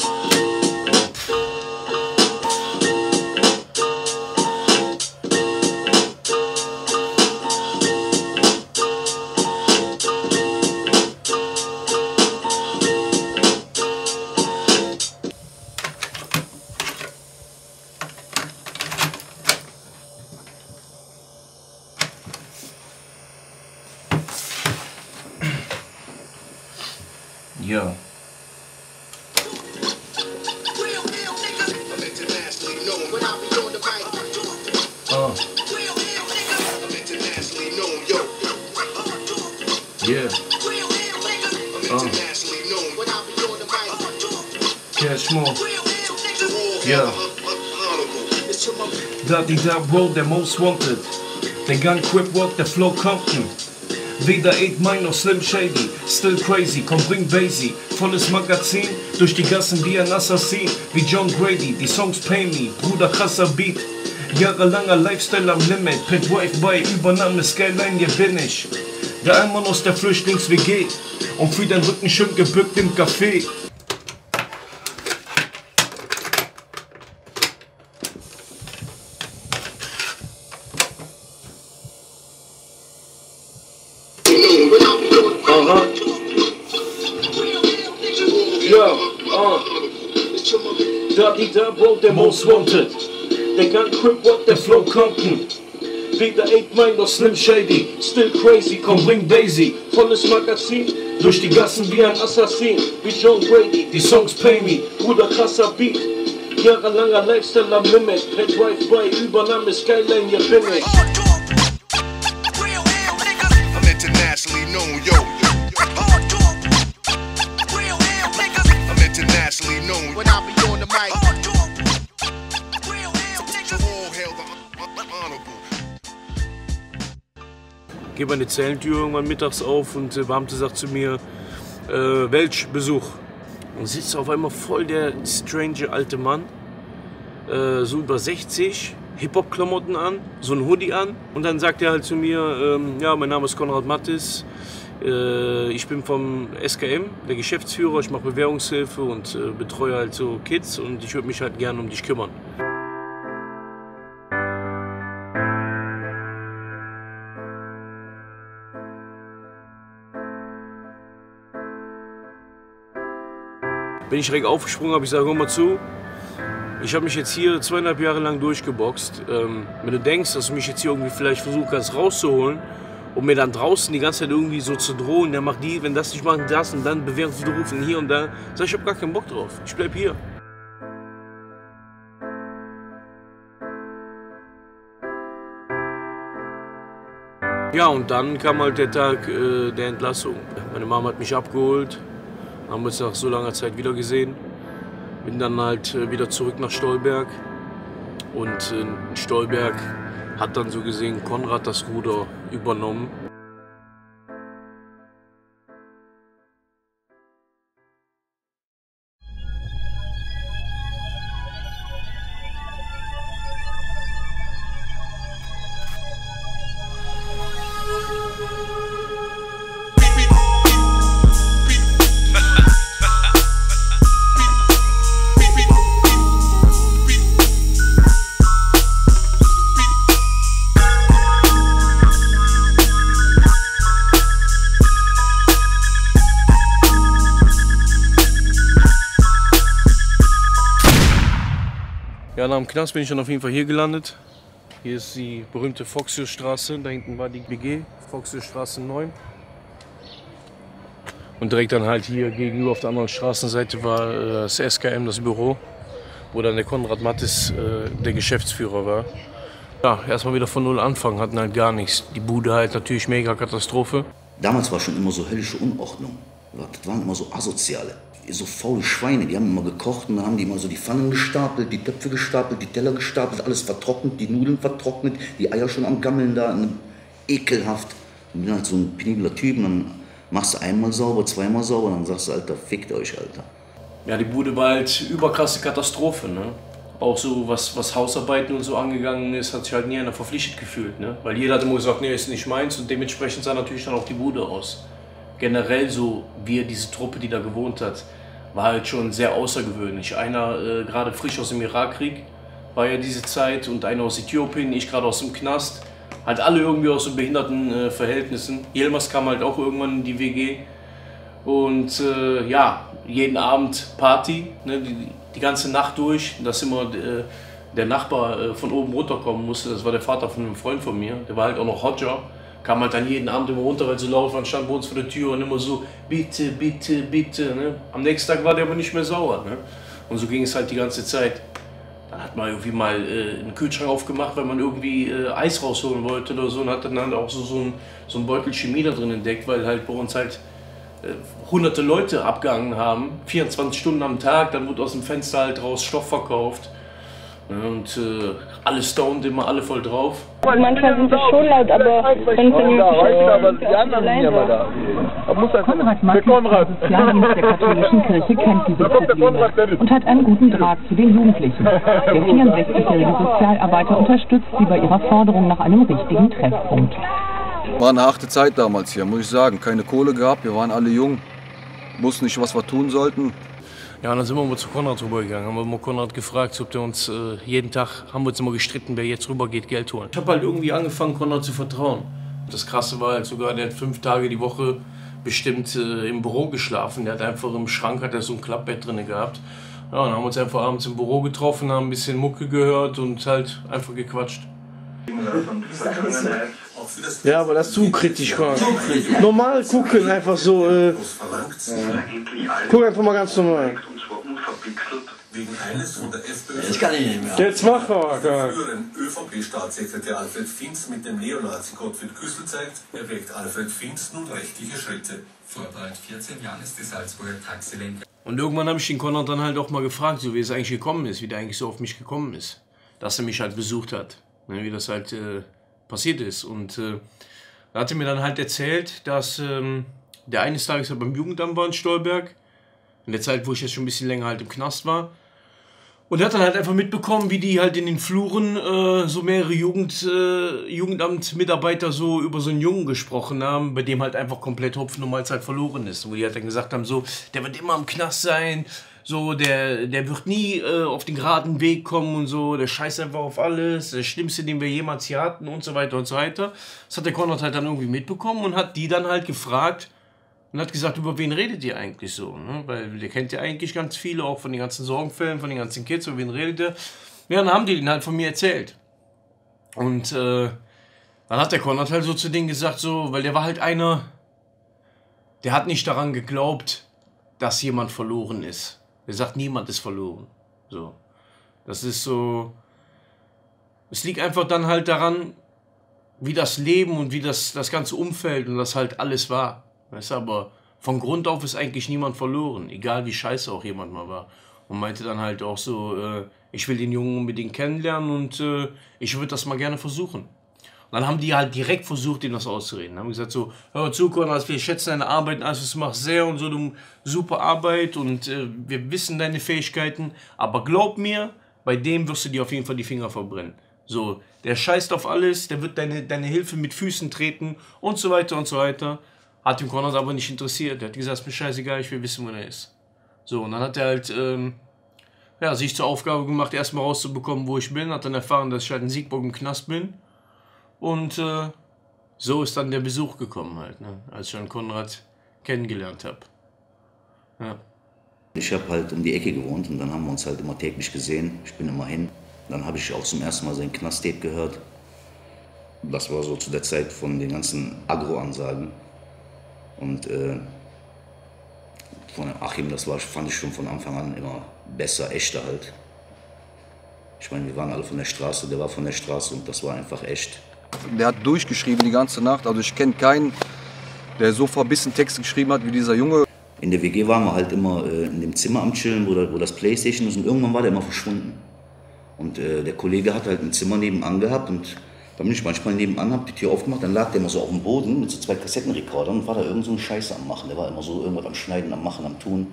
Yeah. I'm internationally known when I be on the mic. Uh. I'm internationally known, yo. Yeah. I'm internationally known when I be on the mic. Cash Mo. Yeah. Daddy that road, the most wanted. The gun quick work, the flow company. Weder eight Mile noch Slim Shady, still crazy, komm bring Basie, volles Magazin, durch die Gassen wie ein Assassin, wie John Grady, die Songs pay me, Bruder krasser Beat, jahrelanger Lifestyle am Limit, Pet Wife bei Übernahme Skyline, hier bin ich, der Einmann aus der Flüchtlings-W G, und für den Rücken schön gebückt im Café. Uh-huh. Yeah, uh. Daddy da road, the most wanted. They got crip work, the flow company. Weder eight Mile noch Slim Shady, still crazy, komm bring Daisy. Volles Magazin, durch die Gassen wie ein Assassin, wie John Grady, die Songs pay me, Bruder krasser Beat. Jahrelanger Lifestyle am Limit, Pet Drive bei Übernahme Skyline, hier bin ich. I'm internationally known, yo. Gehe meine Zellentür irgendwann mittags auf und der Beamte sagt zu mir, äh, welch Besuch. Und sitzt auf einmal voll der strange alte Mann, äh, so über sechzig, Hip-Hop-Klamotten an, so ein Hoodie an. Und dann sagt er halt zu mir, ähm, ja, mein Name ist Konrad Mattis, äh, ich bin vom S K M, der Geschäftsführer, ich mache Bewährungshilfe und äh, betreue halt so Kids und ich würde mich halt gerne um dich kümmern. Bin ich direkt aufgesprungen, habe ich gesagt, hör mal zu, ich habe mich jetzt hier zweieinhalb Jahre lang durchgeboxt. Ähm, wenn du denkst, dass du mich jetzt hier irgendwie vielleicht versuchen kannst rauszuholen und mir dann draußen die ganze Zeit irgendwie so zu drohen, der macht die, wenn das nicht machen, das und dann Bewährungswiderrufen hier und da, sag ich, ich habe gar keinen Bock drauf, ich bleib hier. Ja, und dann kam halt der Tag äh, der Entlassung. Meine Mama hat mich abgeholt, haben uns nach so langer Zeit wieder gesehen. Bin dann halt äh, wieder zurück nach Stolberg. Und äh, in Stolberg hat dann so gesehen Konrad das Ruder übernommen. Ja, nach dem Knast bin ich dann auf jeden Fall hier gelandet. Hier ist die berühmte Foxiusstraße, da hinten war die B G, Foxiusstraße neun. Und direkt dann halt hier gegenüber auf der anderen Straßenseite war äh, das S K M, das Büro, wo dann der Konrad Mattis äh, der Geschäftsführer war. Ja, erstmal wieder von null anfangen, hatten halt gar nichts. Die Bude halt natürlich mega Katastrophe. Damals war schon immer so höllische Unordnung. Das waren immer so Asoziale. So faule Schweine, die haben immer gekocht und dann haben die immer so die Pfannen gestapelt, die Töpfe gestapelt, die Teller gestapelt, alles vertrocknet, die Nudeln vertrocknet, die Eier schon am Gammeln da, ekelhaft. Ich bin halt so ein penibler Typ und dann machst du einmal sauber, zweimal sauber und dann sagst du, Alter, fickt euch, Alter. Ja, die Bude war halt überkrasse Katastrophe, ne? Auch so, was, was Hausarbeiten und so angegangen ist, hat sich halt nie einer verpflichtet gefühlt, ne? Weil jeder hat immer gesagt, nee, ist nicht meins und dementsprechend sah natürlich dann auch die Bude aus. Generell so, wir, diese Truppe, die da gewohnt hat, war halt schon sehr außergewöhnlich. Einer äh, gerade frisch aus dem Irakkrieg war ja diese Zeit und einer aus Äthiopien, ich gerade aus dem Knast. Halt alle irgendwie aus so behinderten äh, Verhältnissen. Yilmaz kam halt auch irgendwann in die W G. Und äh, ja, jeden Abend Party, ne, die, die ganze Nacht durch, dass immer äh, der Nachbar äh, von oben runterkommen musste. Das war der Vater von einem Freund von mir, der war halt auch noch Hodja. Kam halt dann jeden Abend immer runter, weil so laut war, stand bei uns vor der Tür und immer so, bitte, bitte, bitte. Ne? Am nächsten Tag war der aber nicht mehr sauer. Ne? Und so ging es halt die ganze Zeit. Dann hat man irgendwie mal äh, einen Kühlschrank aufgemacht, weil man irgendwie äh, Eis rausholen wollte oder so und hat dann halt auch so, so, ein, so ein Beutel Chemie da drin entdeckt, weil halt bei uns halt äh, hunderte Leute abgehangen haben, vierundzwanzig Stunden am Tag, dann wurde aus dem Fenster halt raus Stoff verkauft. Und äh, alle stoned, immer alle voll drauf. Manchmal sind sie schon laut, aber wenn sie die anderen sind ja mal da. Konrad Mattis vom Sozialdienst der katholischen Kirche kennt diese Probleme und hat einen guten Draht zu den Jugendlichen. Der vierundsechzigjährige Sozialarbeiter unterstützt sie bei ihrer Forderung nach einem richtigen Treffpunkt. War eine harte Zeit damals hier, muss ich sagen. Keine Kohle gehabt, wir waren alle jung, wussten nicht, was wir tun sollten. Ja, und dann sind wir mal zu Konrad rübergegangen, haben wir mal Konrad gefragt, ob der uns äh, jeden Tag, haben wir uns immer gestritten, wer jetzt rüber geht, Geld holen. Ich habe halt irgendwie angefangen, Konrad zu vertrauen. Das Krasse war halt sogar, der hat fünf Tage die Woche bestimmt äh, im Büro geschlafen. Der hat einfach im Schrank, hat er so ein Klappbett drin gehabt. Ja, und haben uns einfach abends im Büro getroffen, haben ein bisschen Mucke gehört und halt einfach gequatscht. Ja, aber das ist zu kritisch, Konrad. Normal gucken, einfach so, äh, guck einfach mal ganz normal. Wegen eines von der FPÖ. Ich kann nicht mehr. Jetzt mach mal, früheren ÖVP-Staatssekretär Alfred Finz mit dem Neonazi Gottfried Küssel zeigt, erwägt Alfred Finz nun rechtliche Schritte. Vor bereits vierzehn Jahren ist die Salzburger Taxilenker. Und irgendwann habe ich den Konrad dann halt auch mal gefragt, so wie es eigentlich gekommen ist, wie der eigentlich so auf mich gekommen ist. Dass er mich halt besucht hat, ne, wie das halt äh, passiert ist. Und äh, Da hat er mir dann halt erzählt, dass ähm, der eines Tages beim Jugendamt war in Stolberg, in der Zeit, wo ich jetzt schon ein bisschen länger halt im Knast war. Und er hat dann halt einfach mitbekommen, wie die halt in den Fluren äh, so mehrere Jugend, äh, Jugendamt-Mitarbeiter so über so einen Jungen gesprochen haben, bei dem halt einfach komplett Hopfen und Malz halt verloren ist. Wo die halt dann gesagt haben, so, der wird immer im Knast sein, so, der, der wird nie äh, auf den geraden Weg kommen und so, der scheißt einfach auf alles, der Schlimmste, den wir jemals hier hatten und so weiter und so weiter. Das hat der Konrad halt dann irgendwie mitbekommen und hat die dann halt gefragt, und hat gesagt, über wen redet ihr eigentlich so? Ne? Weil der kennt ja eigentlich ganz viele, auch von den ganzen Sorgenfällen, von den ganzen Kids, über wen redet ihr? Ja, dann haben die den halt von mir erzählt. Und äh, dann hat der Konrad halt so zu denen gesagt, so, weil der war halt einer, der hat nicht daran geglaubt, dass jemand verloren ist. Der sagt, niemand ist verloren. So. Das ist so, es liegt einfach dann halt daran, wie das Leben und wie das, das ganze Umfeld und das halt alles war. Weißt du, aber von Grund auf ist eigentlich niemand verloren, egal wie scheiße auch jemand mal war. Und meinte dann halt auch so, äh, ich will den Jungen unbedingt kennenlernen und äh, ich würde das mal gerne versuchen. Und dann haben die halt direkt versucht, ihm das auszureden. Haben gesagt so, hör zu, Konrad, wir schätzen deine Arbeit, alles was du machst sehr und so, du super Arbeit und äh, wir wissen deine Fähigkeiten, aber glaub mir, bei dem wirst du dir auf jeden Fall die Finger verbrennen. So, der scheißt auf alles, der wird deine, deine Hilfe mit Füßen treten und so weiter und so weiter. Hat den Konrad aber nicht interessiert. Er hat gesagt, ist mir scheißegal, ich will wissen, wo er ist. So, und dann hat er halt ähm, ja, sich zur Aufgabe gemacht, erstmal rauszubekommen, wo ich bin. Hat dann erfahren, dass ich halt in Siegburg im Knast bin. Und äh, so ist dann der Besuch gekommen halt, ne? Als ich dann Konrad kennengelernt habe. Ja. Ich habe halt um die Ecke gewohnt und dann haben wir uns halt immer täglich gesehen. Ich bin immer hin. Dann habe ich auch zum ersten Mal sein Knasttape gehört. Das war so zu der Zeit von den ganzen Agro-Ansagen. Und äh, von Achim, das war, fand ich schon von Anfang an immer besser, echter halt. Ich meine, wir waren alle von der Straße, der war von der Straße und das war einfach echt. Der hat durchgeschrieben die ganze Nacht, also ich kenne keinen, der so verbissen Texte geschrieben hat wie dieser Junge. In der W G waren wir halt immer äh, in dem Zimmer am Chillen, wo, da, wo das Playstation ist und irgendwann war der immer verschwunden. Und äh, der Kollege hat halt ein Zimmer nebenan gehabt und da bin ich manchmal nebenan, hab die Tür aufgemacht, dann lag der immer so auf dem Boden mit so zwei Kassettenrekordern und war da irgend so eine Scheiße am Machen. Der war immer so irgendwas am Schneiden, am Machen, am Tun.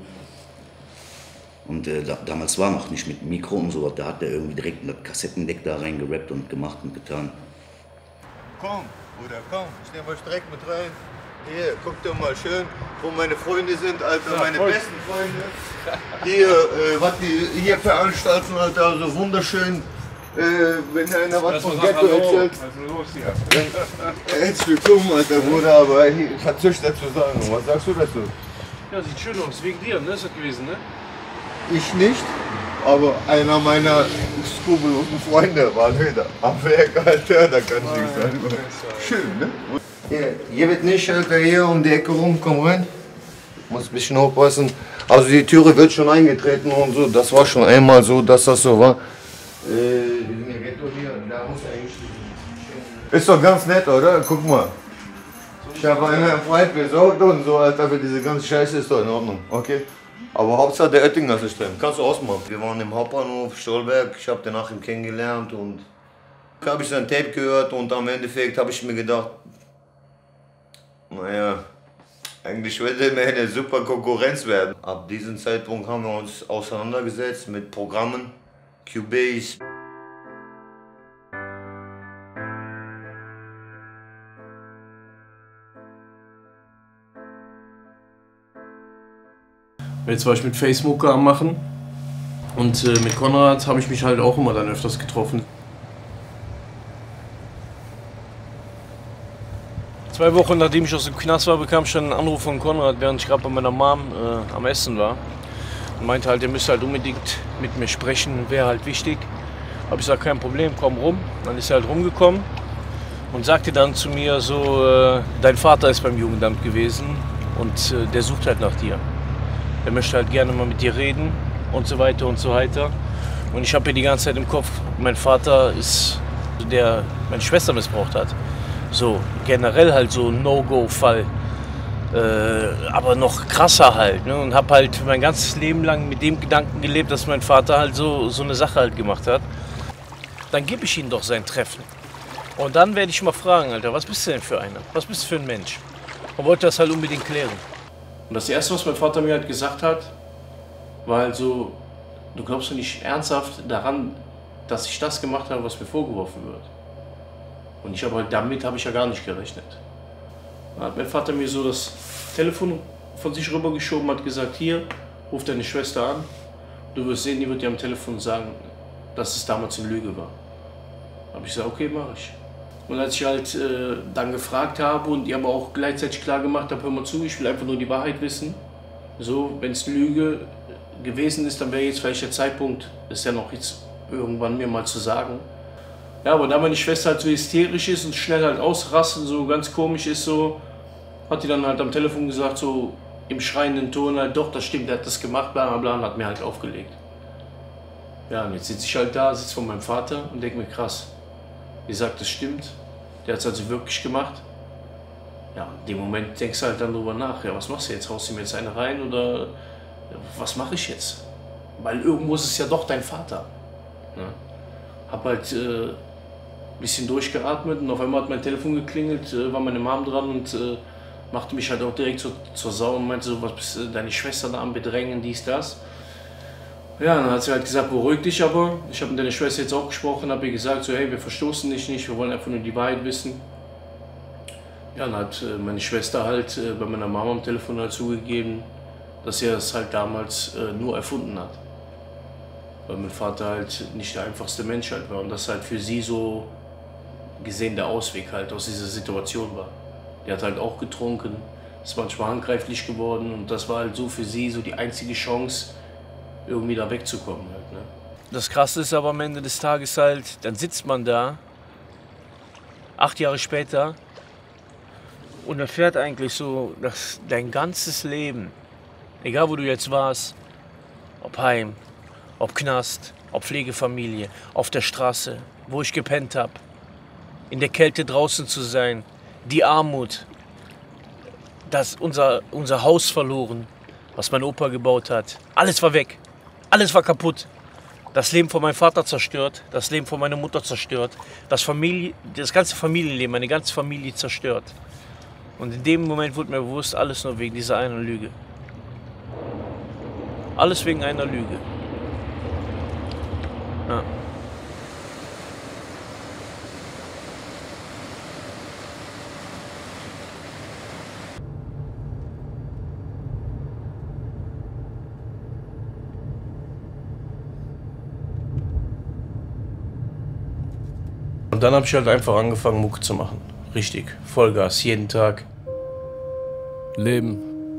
Und äh, da, damals war noch nicht mit Mikro und so, da hat der irgendwie direkt in das Kassettendeck da reingerappt und gemacht und getan. Komm, Bruder, komm, ich nehme euch direkt mit rein. Hier, guck dir mal schön, wo meine Freunde sind, Alter, ja, meine voll. besten Freunde. Hier, äh, was die hier veranstalten, Alter, also wunderschön. Äh, wenn einer was vom Ghetto erzählt. Herzlich willkommen, Alter Bruder, aber ich hatte nichts dazu sagen. Was sagst du dazu? Ja, sieht schön aus, wegen dir, ne? Ist das gewesen, ne? Ich nicht, aber einer meiner skrupellosen Freunde war wieder am Werk, Alter, da kann ich nichts sagen. Schön, ne? Hier, hier wird nicht, Alter, hier um die Ecke rum, komm rein. Muss ein bisschen aufpassen. Also die Türe wird schon eingetreten und so, das war schon einmal so, dass das so war. Äh, wir sind ja Ghetto hier, da muss eigentlich... Ist doch ganz nett, oder? Guck mal. Ich habe einen Freund besorgt und so, Alter, für diese ganze Scheiße ist doch in Ordnung, okay? Aber Hauptsache der Oettinger System, kannst du ausmachen. Wir waren im Hauptbahnhof Stolberg, ich habe den Achim kennengelernt und habe ich sein Tape gehört und am Endeffekt habe ich mir gedacht, naja, eigentlich würde mir eine super Konkurrenz werden. Ab diesem Zeitpunkt haben wir uns auseinandergesetzt mit Programmen, Cubase. Jetzt war ich mit Facebook am machen und äh, mit Konrad habe ich mich halt auch immer dann öfters getroffen. Zwei Wochen nachdem ich aus dem Knast war, bekam ich dann einen Anruf von Konrad, während ich gerade bei meiner Mom äh, am Essen war. Und meinte halt, er müsste halt unbedingt mit mir sprechen, wäre halt wichtig. Habe ich gesagt, kein Problem, komm rum. Dann ist er halt rumgekommen und sagte dann zu mir so, äh, dein Vater ist beim Jugendamt gewesen und äh, der sucht halt nach dir. Der möchte halt gerne mal mit dir reden und so weiter und so weiter. Und ich habe hier die ganze Zeit im Kopf, mein Vater ist der meine Schwester missbraucht hat. So, generell halt so ein No-Go-Fall. Äh, aber noch krasser halt. Ne? Und habe halt mein ganzes Leben lang mit dem Gedanken gelebt, dass mein Vater halt so, so eine Sache halt gemacht hat. Dann gebe ich ihm doch sein Treffen. Und dann werde ich mal fragen, Alter, was bist du denn für einer? Was bist du für ein Mensch? Und wollte das halt unbedingt klären. Und das Erste, was mein Vater mir halt gesagt hat, war halt so, du glaubst doch nicht ernsthaft daran, dass ich das gemacht habe, was mir vorgeworfen wird. Und ich habe halt, damit habe ich ja gar nicht gerechnet. Dann hat mein Vater mir so das Telefon von sich rübergeschoben, hat gesagt, hier, ruf deine Schwester an. Du wirst sehen, die wird dir am Telefon sagen, dass es damals eine Lüge war. Da habe ich gesagt, okay, mache ich. Und als ich halt äh, dann gefragt habe und ihr aber auch gleichzeitig klar gemacht habe, hör mal zu, ich will einfach nur die Wahrheit wissen. So, wenn es eine Lüge gewesen ist, dann wäre jetzt vielleicht der Zeitpunkt, ist ja noch jetzt irgendwann mir mal zu sagen. Ja, aber da meine Schwester halt so hysterisch ist und schnell halt ausrastet, so ganz komisch ist, so, hat die dann halt am Telefon gesagt, so im schreienden Ton halt, doch, das stimmt, der hat das gemacht, bla bla bla, und hat mir halt aufgelegt. Ja, und jetzt sitze ich halt da, sitze vor meinem Vater und denke mir, krass, wie sagt, das stimmt, der hat es also wirklich gemacht. Ja, in dem Moment denkst du halt dann drüber nach, ja, was machst du jetzt, haust du mir jetzt eine rein oder was mache ich jetzt? Weil irgendwo ist es ja doch dein Vater. Ne? Hab halt äh, ein bisschen durchgeatmet und auf einmal hat mein Telefon geklingelt, äh, war meine Mom dran und äh, machte mich halt auch direkt so, zur Sau und meinte so, was bist du, deine Schwester da am Bedrängen, dies, das. Ja, dann hat sie halt gesagt, beruhig dich aber. Ich habe mit deiner Schwester jetzt auch gesprochen, habe ihr gesagt, so hey, wir verstoßen dich nicht, wir wollen einfach nur die Wahrheit wissen. Ja, dann hat äh, meine Schwester halt äh, bei meiner Mama am Telefon halt zugegeben, dass er es halt damals äh, nur erfunden hat. Weil mein Vater halt nicht der einfachste Mensch halt war und das halt für sie so gesehen der Ausweg halt aus dieser Situation war. Der hat halt auch getrunken, ist manchmal handgreiflich geworden und das war halt so für sie so die einzige Chance, irgendwie da wegzukommen halt, ne? Das Krasse ist aber am Ende des Tages halt, dann sitzt man da, acht Jahre später, und erfährt eigentlich so, dass dein ganzes Leben, egal wo du jetzt warst, ob Heim, ob Knast, ob Pflegefamilie, auf der Straße, wo ich gepennt habe, in der Kälte draußen zu sein, die Armut, das, unser, unser Haus verloren, was mein Opa gebaut hat, alles war weg, alles war kaputt. Das Leben von meinem Vater zerstört, das Leben von meiner Mutter zerstört, das, Familie, das ganze Familienleben, meine ganze Familie zerstört. Und in dem Moment wurde mir bewusst, alles nur wegen dieser einen Lüge. Alles wegen einer Lüge. Ja. Und dann habe ich halt einfach angefangen, Mucke zu machen. Richtig, Vollgas, jeden Tag. Leben.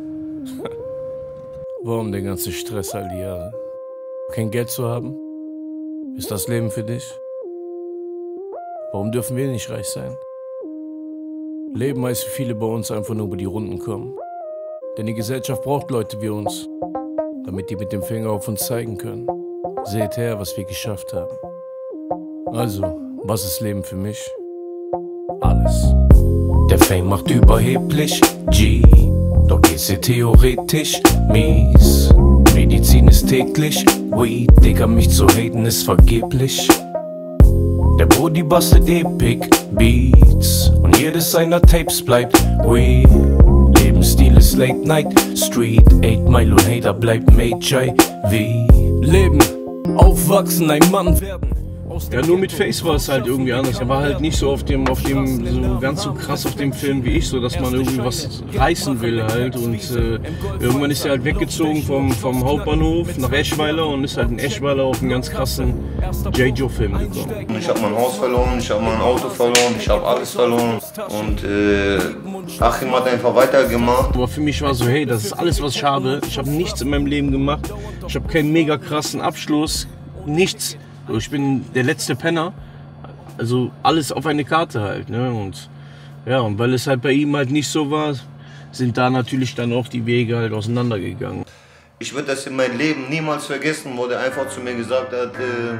Warum der ganze Stress all die Jahre? Kein Geld zu haben? Ist das Leben für dich? Warum dürfen wir nicht reich sein? Leben heißt für viele bei uns einfach nur über die Runden kommen. Denn die Gesellschaft braucht Leute wie uns, damit die mit dem Finger auf uns zeigen können. Seht her, was wir geschafft haben. Also, was ist Leben für mich? Alles. Der Fame macht überheblich, G. Doch geht's dir theoretisch mies. Medizin ist täglich, Weed, Digga, mich zu haten ist vergeblich. Der Brody bastet Epic Beats und jedes seiner Tapes bleibt Weed. Lebensstil ist Late Night, Street, eight Mile und Hater bleibt H I V. Leben, aufwachsen, ein Mann werden. Ja, nur mit Face war es halt irgendwie anders. Er war halt nicht so auf dem, auf dem, so ganz so krass auf dem Film wie ich, so dass man irgendwie was reißen will halt. Und äh, irgendwann ist er halt weggezogen vom, vom Hauptbahnhof nach Eschweiler und ist halt in Eschweiler auf einen ganz krassen J. Joe-Film gekommen. Ich habe mein Haus verloren, ich habe mein Auto verloren, ich habe alles verloren. Und äh, Achim hat einfach weitergemacht. Aber für mich war so, hey, das ist alles, was ich habe. Ich habe nichts in meinem Leben gemacht. Ich habe keinen mega krassen Abschluss, nichts. Ich bin der letzte Penner, also alles auf eine Karte halt, ne? Und ja, und weil es halt bei ihm halt nicht so war, sind da natürlich dann auch die Wege halt auseinandergegangen. Ich würde das in meinem Leben niemals vergessen, wo der einfach zu mir gesagt hat, äh,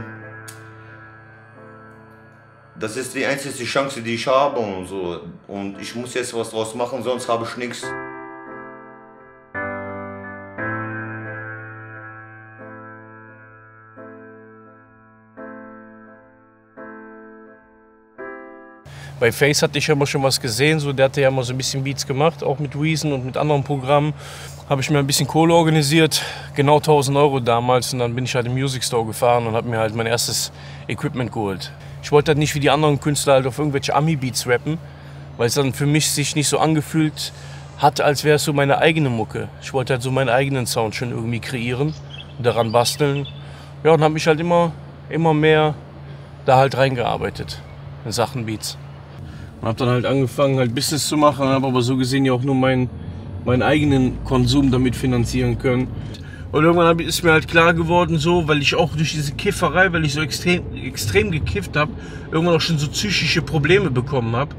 das ist die einzige Chance, die ich habe und so. Und ich muss jetzt was draus machen, sonst habe ich nichts. Bei Face hatte ich ja immer schon was gesehen, so, der hatte ja immer so ein bisschen Beats gemacht, auch mit Reason und mit anderen Programmen. Habe ich mir ein bisschen Kohle organisiert, genau tausend Euro damals, und dann bin ich halt im Music Store gefahren und habe mir halt mein erstes Equipment geholt. Ich wollte halt nicht wie die anderen Künstler halt auf irgendwelche Ami-Beats rappen, weil es dann für mich sich nicht so angefühlt hat, als wäre es so meine eigene Mucke. Ich wollte halt so meinen eigenen Sound schon irgendwie kreieren und daran basteln. Ja, und habe mich halt immer, immer mehr da halt reingearbeitet in Sachen Beats. Und habe dann halt angefangen, halt Business zu machen, habe aber so gesehen ja auch nur meinen, meinen eigenen Konsum damit finanzieren können. Und irgendwann ist mir halt klar geworden, so, weil ich auch durch diese Kifferei, weil ich so extrem, extrem gekifft habe, irgendwann auch schon so psychische Probleme bekommen habe.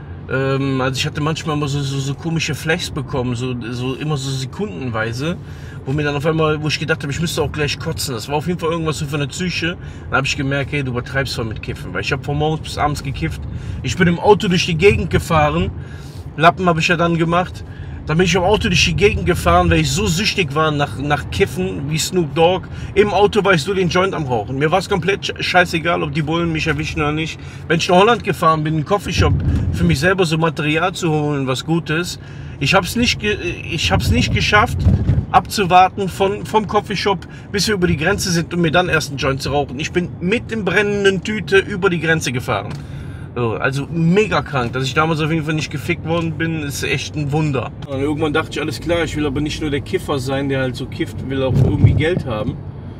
Ähm, also ich hatte manchmal immer so, so, so komische Flashs bekommen, so, so immer so sekundenweise, wo mir dann auf einmal, wo ich gedacht habe, ich müsste auch gleich kotzen. Das war auf jeden Fall irgendwas so für eine Psyche. Dann habe ich gemerkt, hey, du übertreibst voll mit Kiffen, weil ich habe von morgens bis abends gekifft. Ich bin im Auto durch die Gegend gefahren, Lappen habe ich ja dann gemacht. Dann bin ich im Auto durch die Gegend gefahren, weil ich so süchtig war nach, nach Kiffen wie Snoop Dogg. Im Auto war ich so den Joint am Rauchen. Mir war es komplett scheißegal, ob die Bullen mich erwischen oder nicht. Wenn ich nach Holland gefahren bin, in einen Coffeeshop, für mich selber so Material zu holen, was Gutes. Ich habe es nicht, ich hab's nicht geschafft, abzuwarten von, vom Coffeeshop, bis wir über die Grenze sind, um mir dann erst einen Joint zu rauchen. Ich bin mit dem brennenden Tüte über die Grenze gefahren. Also mega krank, dass ich damals auf jeden Fall nicht gefickt worden bin, ist echt ein Wunder. Und irgendwann dachte ich, alles klar, ich will aber nicht nur der Kiffer sein, der halt so kifft, will auch irgendwie Geld haben.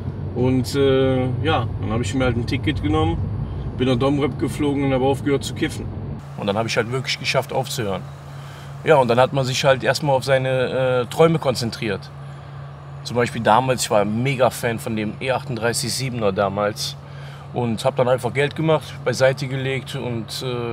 Und äh, ja, dann habe ich mir halt ein Ticket genommen, bin nach Domrep geflogen und habe aufgehört zu kiffen. Und dann habe ich halt wirklich geschafft aufzuhören. Ja, und dann hat man sich halt erstmal auf seine äh, Träume konzentriert. Zum Beispiel damals, ich war ein mega Fan von dem E achtunddreißig siebener damals. Und habe dann einfach Geld gemacht, beiseite gelegt und äh,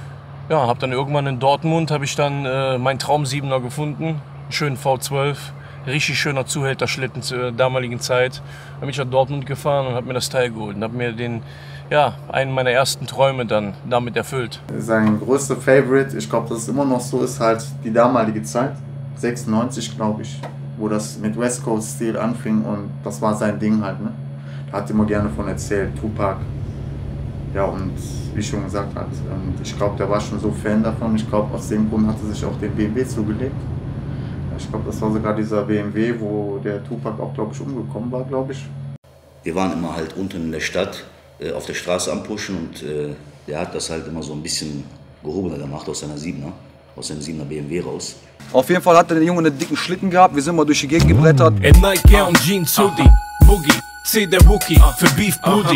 ja, habe dann irgendwann in Dortmund habe ich dann äh, meinen Traum Siebener gefunden, einen schönen V zwölf, richtig schöner Zuhälterschlitten zur damaligen Zeit. Habe mich nach Dortmund gefahren und habe mir das Teil geholt und habe mir den, ja, einen meiner ersten Träume dann damit erfüllt. Sein größter Favorite, ich glaube, dass es immer noch so ist, halt die damalige Zeit, sechsundneunzig glaube ich, wo das mit West Coast Stil anfing und das war sein Ding halt, ne? Hat immer gerne von erzählt, Tupac. Ja, und wie schon gesagt hat, und ich glaube, der war schon so Fan davon. Ich glaube, aus dem Grund hat er sich auch den B M W zugelegt. Ich glaube, das war sogar dieser B M W, wo der Tupac auch, glaube ich, umgekommen war, glaube ich. Wir waren immer halt unten in der Stadt, äh, auf der Straße am Pushen und äh, der hat das halt immer so ein bisschen gehobener gemacht aus seiner Siebener, aus seinem Siebener B M W raus. Auf jeden Fall hatte der Junge einen dicken Schlitten gehabt, wir sind mal durch die Gegend gebrettert. In Nike und Jeans Hoodie, Boogie. C der Wookie für Beef Booty.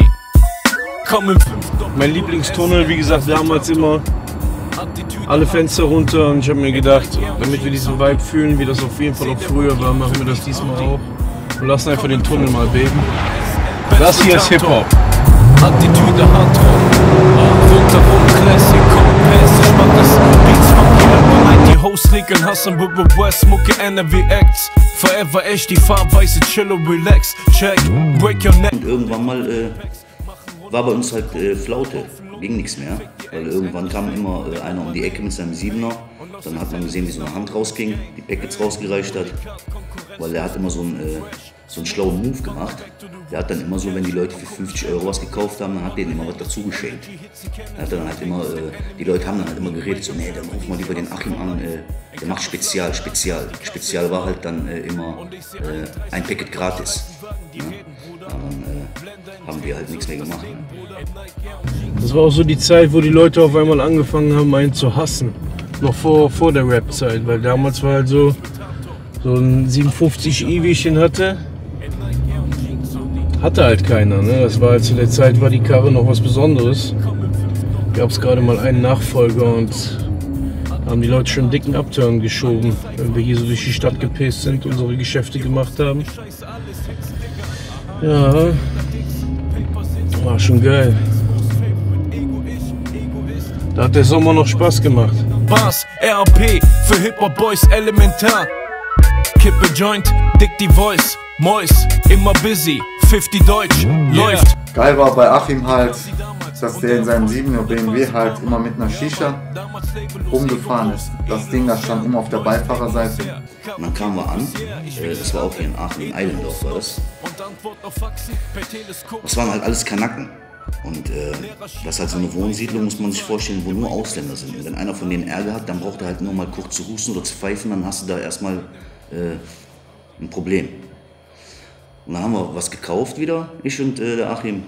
Mein Lieblingstunnel, wie gesagt, damals immer alle Fenster runter und ich habe mir gedacht, damit wir diesen Vibe fühlen, wie das auf jeden Fall auch früher war, machen wir das diesmal auch und lassen einfach den Tunnel mal beben. Das hier ist Hip-Hop. Attitüde, Handrock, rundherum Classic, Compass, ich mach das Beats von hier, nein, die Hausregeln hassen, West, Mucke, N R W Acts, forever echt, die farbweiße, chill und relax, check, break your neck. Und irgendwann mal äh, war bei uns halt äh, Flaute, ging nichts mehr, weil irgendwann kam immer äh, einer um die Ecke mit seinem Siebener, dann hat man gesehen, wie so eine Hand rausging, die Packets rausgereicht hat, weil er hat immer so einen, äh, so einen schlauen Move gemacht. Der hat dann immer so, wenn die Leute für fünfzig Euro was gekauft haben, dann hat denen immer was dazu geschenkt. Er hat dann halt immer, äh, die Leute haben dann halt immer geredet, so, nee, dann ruf mal lieber den Achim an, äh, der macht Spezial, Spezial. Spezial war halt dann äh, immer äh, ein Packet gratis. Ja? Dann äh, haben wir halt nichts mehr gemacht. Ne? Das war auch so die Zeit, wo die Leute auf einmal angefangen haben, einen zu hassen. Noch vor, vor der Rap-Zeit, weil damals war halt so, so ein siebenundfünfzig i, wie ich ihn hatte. Hatte halt keiner, ne? Das war halt zu der Zeit, war die Karre noch was Besonderes. Gab es gerade mal einen Nachfolger und haben die Leute schon einen dicken Upturn geschoben, wenn wir hier so durch die Stadt gepäst sind, unsere Geschäfte gemacht haben. Ja, war schon geil. Da hat der Sommer noch Spaß gemacht. Bars, R P, für Hip-Hop-Boys elementar. Kippe Joint, dick die Voice, Mois, immer busy, fünfzig Deutsch, läuft. Geil war bei Achim halt, dass der in seinem Siebener B M W halt immer mit einer Shisha rumgefahren ist. Das Ding, das stand immer auf der Beifahrerseite. Und dann kamen wir an, äh, das war auch hier in Aachen, in Eilendorf war das. Das waren halt alles Kanaken. Und äh, das ist halt so eine Wohnsiedlung, muss man sich vorstellen, wo nur Ausländer sind. Und wenn einer von denen Ärger hat, dann braucht er halt nur mal kurz zu husten oder zu pfeifen, dann hast du da erstmal äh, ein Problem. Und dann haben wir was gekauft wieder, ich und äh, der Achim.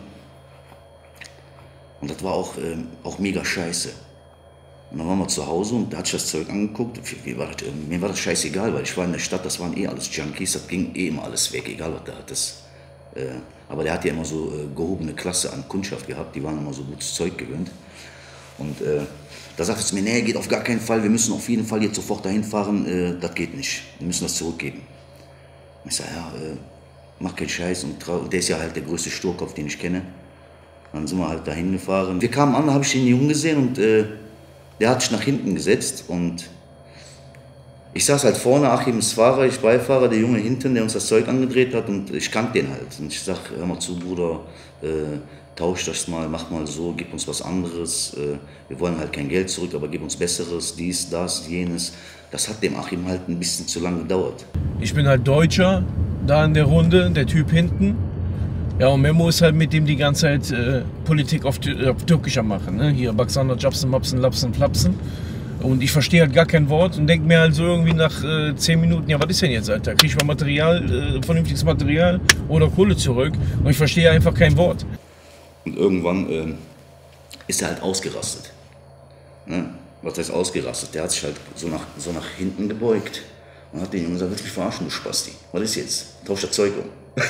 Und das war auch, äh, auch mega scheiße. Und dann waren wir zu Hause und da hat sich das Zeug angeguckt. Mir war, das, mir war das scheißegal, weil ich war in der Stadt, das waren eh alles Junkies, das ging eh immer alles weg, egal was da hat. Das, äh, aber der hat ja immer so äh, gehobene Klasse an Kundschaft gehabt, die waren immer so gutes Zeug gewöhnt. Und äh, da sagte es mir, nee, geht auf gar keinen Fall, wir müssen auf jeden Fall jetzt sofort dahin fahren, äh, das geht nicht, wir müssen das zurückgeben. Und ich sage, ja, äh, mach keinen Scheiß, und der ist ja halt der größte Sturkopf, den ich kenne. Dann sind wir halt dahin gefahren. Wir kamen an, da habe ich den Jungen gesehen und äh, der hat sich nach hinten gesetzt und ich saß halt vorne, Achim ist Fahrer, ich Beifahrer, der Junge hinten, der uns das Zeug angedreht hat und ich kannte den halt. Und ich sag, hör mal zu, Bruder, äh, tausch das mal, mach mal so, gib uns was anderes. Äh, wir wollen halt kein Geld zurück, aber gib uns Besseres, dies, das, jenes. Das hat dem Achim halt ein bisschen zu lange gedauert. Ich bin halt Deutscher, da in der Runde, der Typ hinten. Ja, und Memo ist halt mit dem die ganze Zeit äh, Politik auf, auf Türkisch am machen. Ne? Hier, Baksaner, Japsen, Mapsen, Lapsen, Flapsen. Und ich verstehe halt gar kein Wort und denke mir halt so irgendwie nach äh, zehn Minuten, ja, was ist denn jetzt, Alter? Krieg ich mal Material, äh, vernünftiges Material oder Kohle zurück? Und ich verstehe einfach kein Wort. Und irgendwann äh, ist er halt ausgerastet. Ne? Was heißt ausgerastet? Der hat sich halt so nach, so nach hinten gebeugt. Und hat den Jungen gesagt, willst du mich verarschen, du Spasti? Was ist jetzt? Tausch das Zeug um.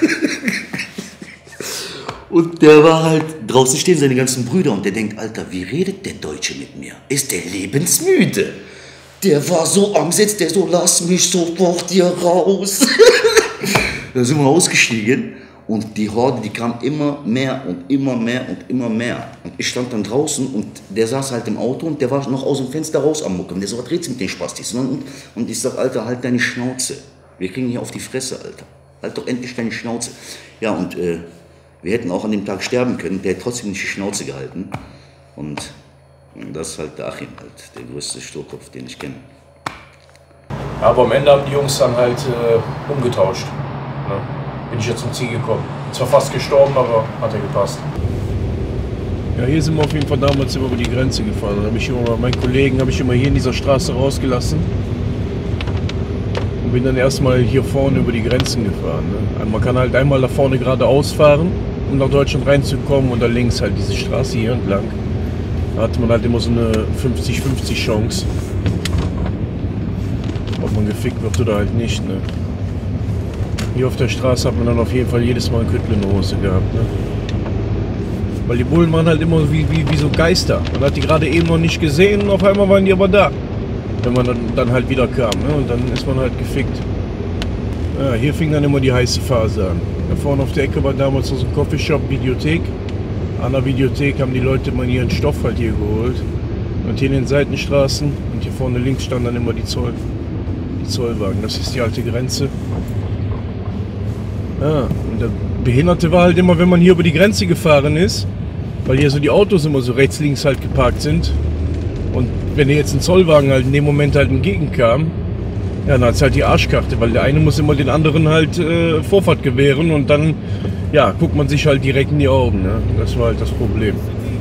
Und der war halt, draußen stehen seine ganzen Brüder und der denkt, Alter, wie redet der Deutsche mit mir? Ist der lebensmüde? Der war so angesetzt, der so, lass mich sofort hier raus. Da sind wir ausgestiegen und die Horde, die kam immer mehr und immer mehr und immer mehr. Und ich stand dann draußen und der saß halt im Auto und der war noch aus dem Fenster raus am Mucken. Der so, was redest du mit den Spastis? Und, und ich sag, Alter, halt deine Schnauze. Wir kriegen hier auf die Fresse, Alter. Halt doch endlich deine Schnauze. Ja, und äh, wir hätten auch an dem Tag sterben können, der hat trotzdem nicht die Schnauze gehalten. Und, und das ist halt der Achim, halt, der größte Sturkopf, den ich kenne. Aber am Ende haben die Jungs dann halt äh, umgetauscht. Ne? Bin ich jetzt zum Ziel gekommen. Zwar fast gestorben, aber hat er gepasst. Ja, hier sind wir auf jeden Fall damals immer über die Grenze gefahren. Hab ich immer, meinen Kollegen habe ich immer hier in dieser Straße rausgelassen. Und bin dann erstmal hier vorne über die Grenzen gefahren. Ne? Man kann halt einmal da vorne geradeaus fahren, um nach Deutschland reinzukommen, und da links halt diese Straße hier entlang. Da hatte man halt immer so eine fünfzig fünfzig Chance. Ob man gefickt wird oder halt nicht. Ne? Hier auf der Straße hat man dann auf jeden Fall jedes Mal einen Küttel in der Hose gehabt. Ne? Weil die Bullen waren halt immer wie, wie, wie so Geister. Man hat die gerade eben noch nicht gesehen und auf einmal waren die aber da. Wenn man dann, dann halt wieder kam, ne? Und dann ist man halt gefickt. Ja, hier fing dann immer die heiße Phase an. Da vorne auf der Ecke war damals so ein Coffeeshop, Videothek. An der Videothek haben die Leute mal ihren Stoff halt hier geholt. Und hier in den Seitenstraßen und hier vorne links standen dann immer die, Zoll, die Zollwagen. Das ist die alte Grenze. Ja, und der Behinderte war halt immer, wenn man hier über die Grenze gefahren ist, weil hier so die Autos immer so rechts, links halt geparkt sind. Und wenn dir jetzt ein Zollwagen halt in dem Moment halt entgegenkam, ja, dann hat es halt die Arschkarte, weil der eine muss immer den anderen halt äh, Vorfahrt gewähren und dann, ja, guckt man sich halt direkt in die Augen, ne? Das war halt das Problem.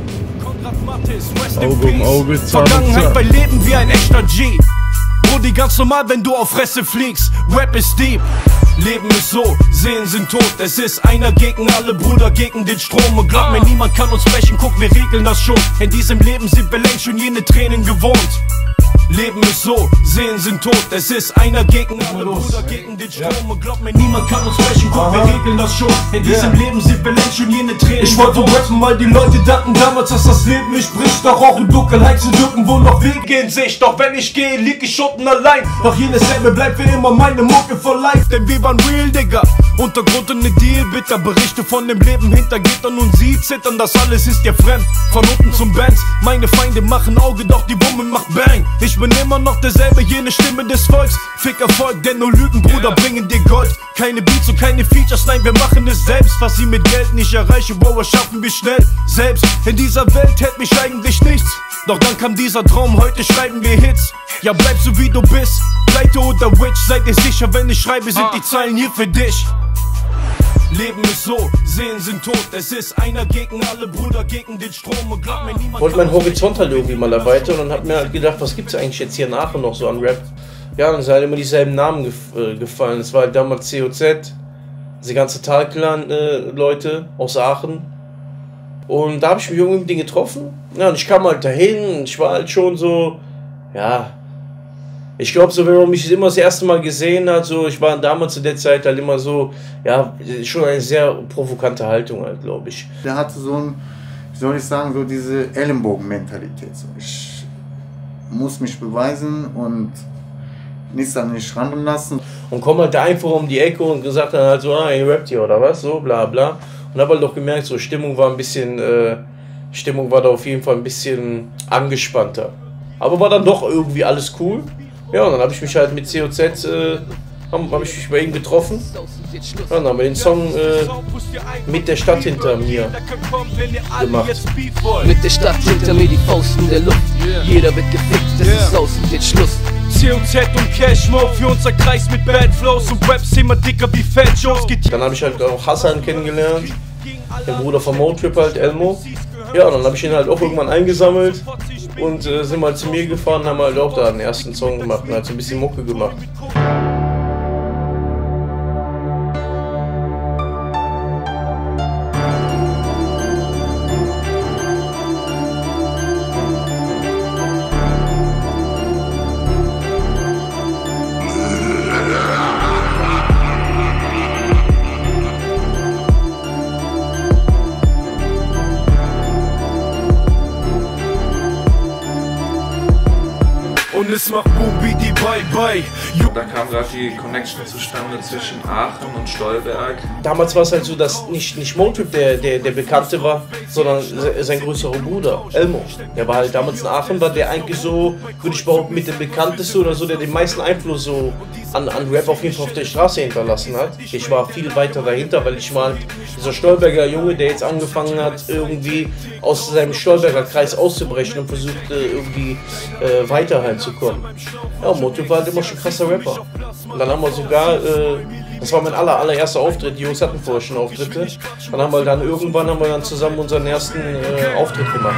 Auge um Auge, Zahn um Zahn. Vergangenheit bei Leben wie ein echter G. Brody, ganz normal, wenn du auf Fresse fliegst. Rap ist deep. Leben ist so, Seelen sind tot. Es ist einer gegen alle, Bruder gegen den Strom. Und glaub mir, niemand kann uns brechen, guck, wir regeln das schon. In diesem Leben sind wir längst schon jene Tränen gewohnt. Leben ist so, Seelen sind tot. Es ist einer gegen alle, Bruder gegen den Strom. Und glaub mir, niemand kann uns brechen, guck, wir regeln das schon. In diesem Leben sind wir längst schon jene Tränen gewohnt. Ich wollte rappen, weil die Leute dachten damals, dass das Leben mich bricht. Doch auch in Dunkelheit zu drücken, wo noch Wege in Sicht. Doch wenn ich gehe, lieg ich unten allein. Doch jenes Leben bleibt für immer meine Mucke for life. Denn wir waren real, Digga. Untergrund und ne Deal, bitter Berichte von dem Leben hinter Gittern und sie zittern, das alles ist dir fremd. Von unten zum Benz, meine Feinde machen Auge, doch die Wumme macht Bang. Ich bin immer noch derselbe, jene Stimme des Volks. Fick Erfolg, denn nur Lügen, Bruder, bringen dir Gold. Keine Beats und keine Features, nein, wir machen es selbst. Was sie mit Geld nicht erreichen, wow, schaffen wir schnell selbst. In dieser Welt hält mich eigentlich nichts. Doch dann kam dieser Traum, heute schreiben wir Hits. Ja, bleib so wie du bist, Pleite oder Witch. Seid ihr sicher, wenn ich schreibe, sind die Zeilen hier für dich. Leben ist so, Seelen sind tot. Es ist einer gegen alle, Bruder gegen den Strom. Und glaub mir, niemand. Ich wollte meinen Horizont halt irgendwie mal erweitern und hab mir halt gedacht, was gibt's eigentlich jetzt hier in Aachen noch so an Rap? Ja, dann sind halt immer dieselben Namen gef äh, gefallen. Es war halt damals C O Z, diese ganze Talclan-Leute äh, aus Aachen. Und da habe ich mich irgendwie mit denen getroffen. Ja, und ich kam halt dahin und ich war halt schon so, ja, ich glaube so, wenn man mich immer das erste Mal gesehen hat, so, ich war damals zu der Zeit halt immer so, ja, schon eine sehr provokante Haltung halt, glaube ich. Der hatte so ein, wie soll ich sagen, so diese Ellenbogen-Mentalität. So, ich muss mich beweisen und nichts an mich ran lassen. Und komm halt da einfach um die Ecke und gesagt dann halt so, ah, ihr rappt hier oder was, so, bla bla. Und hab halt doch gemerkt, so, Stimmung war ein bisschen, äh, Stimmung war da auf jeden Fall ein bisschen angespannter. Aber war dann doch irgendwie alles cool. Ja, und dann habe ich mich halt mit C O Z, äh, habe hab ich mich bei ihm getroffen. Ja, dann haben wir den Song äh, mit der Stadt hinter mir gemacht. Mit der Stadt hinter mir, die Faust in der Luft. Jeder wird gefickt, das ist aus und jetzt Schluss. C O Z und Cashmo für unser Kreis mit Bad Flows und Raps immer dicker wie Fat Joes. Dann habe ich halt auch Hassan kennengelernt, den Bruder von Motrip halt, Elmo. Ja, dann habe ich ihn halt auch irgendwann eingesammelt und äh, sind mal zu mir gefahren und haben halt auch da den ersten Song gemacht und halt so ein bisschen Mucke gemacht. Und es macht Boom wie die Bye-Bye. Da kam gerade die Connection zustande zwischen Aachen und Stolberg. Damals war es halt so, dass nicht, nicht Motrip der, der, der Bekannte war, sondern sein größerer Bruder, Elmo. Der war halt damals in Aachen, war der eigentlich so, würde ich behaupten, mit dem Bekannteste oder so, der den meisten Einfluss so an, an Rap auf jeden Fall auf der Straße hinterlassen hat. Ich war viel weiter dahinter, weil ich war halt dieser Stolberger Junge, der jetzt angefangen hat, irgendwie aus seinem Stolberger Kreis auszubrechen und versucht, irgendwie äh, weiter halt zu kommen. Ja, Motrip war halt immer schon krasser Rapper. Und dann haben wir sogar, äh, das war mein aller, allererster Auftritt, die Jungs hatten vorher schon Auftritte. Dann haben wir dann irgendwann haben wir dann zusammen unseren ersten äh, Auftritt gemacht.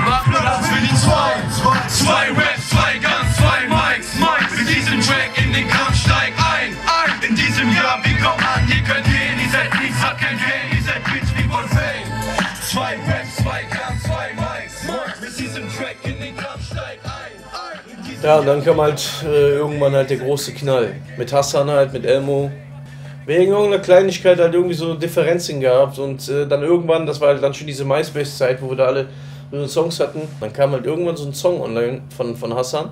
Zwei Raps, zwei Guns, zwei Mics, Mics. Mit diesem Track in den Kampf steig ein, ein. In diesem Jahr, wir kommen an, ihr könnt gehen, ihr seid nichts, hat kein Gain, ihr seid Bitch wie von Fame. Zwei Raps, zwei Guns, zwei Mics, Mics. Mit diesem Track in den Kampf steig ein, ein. Ja, und dann kam halt äh, irgendwann halt der große Knall. Mit Hassan halt, mit Elmo. Wegen irgendeiner Kleinigkeit halt irgendwie so Differenzen gehabt und äh, dann irgendwann, das war halt dann schon diese MySpace-Zeit, wo wir da alle so Songs hatten, dann kam halt irgendwann so ein Song online von, von Hassan.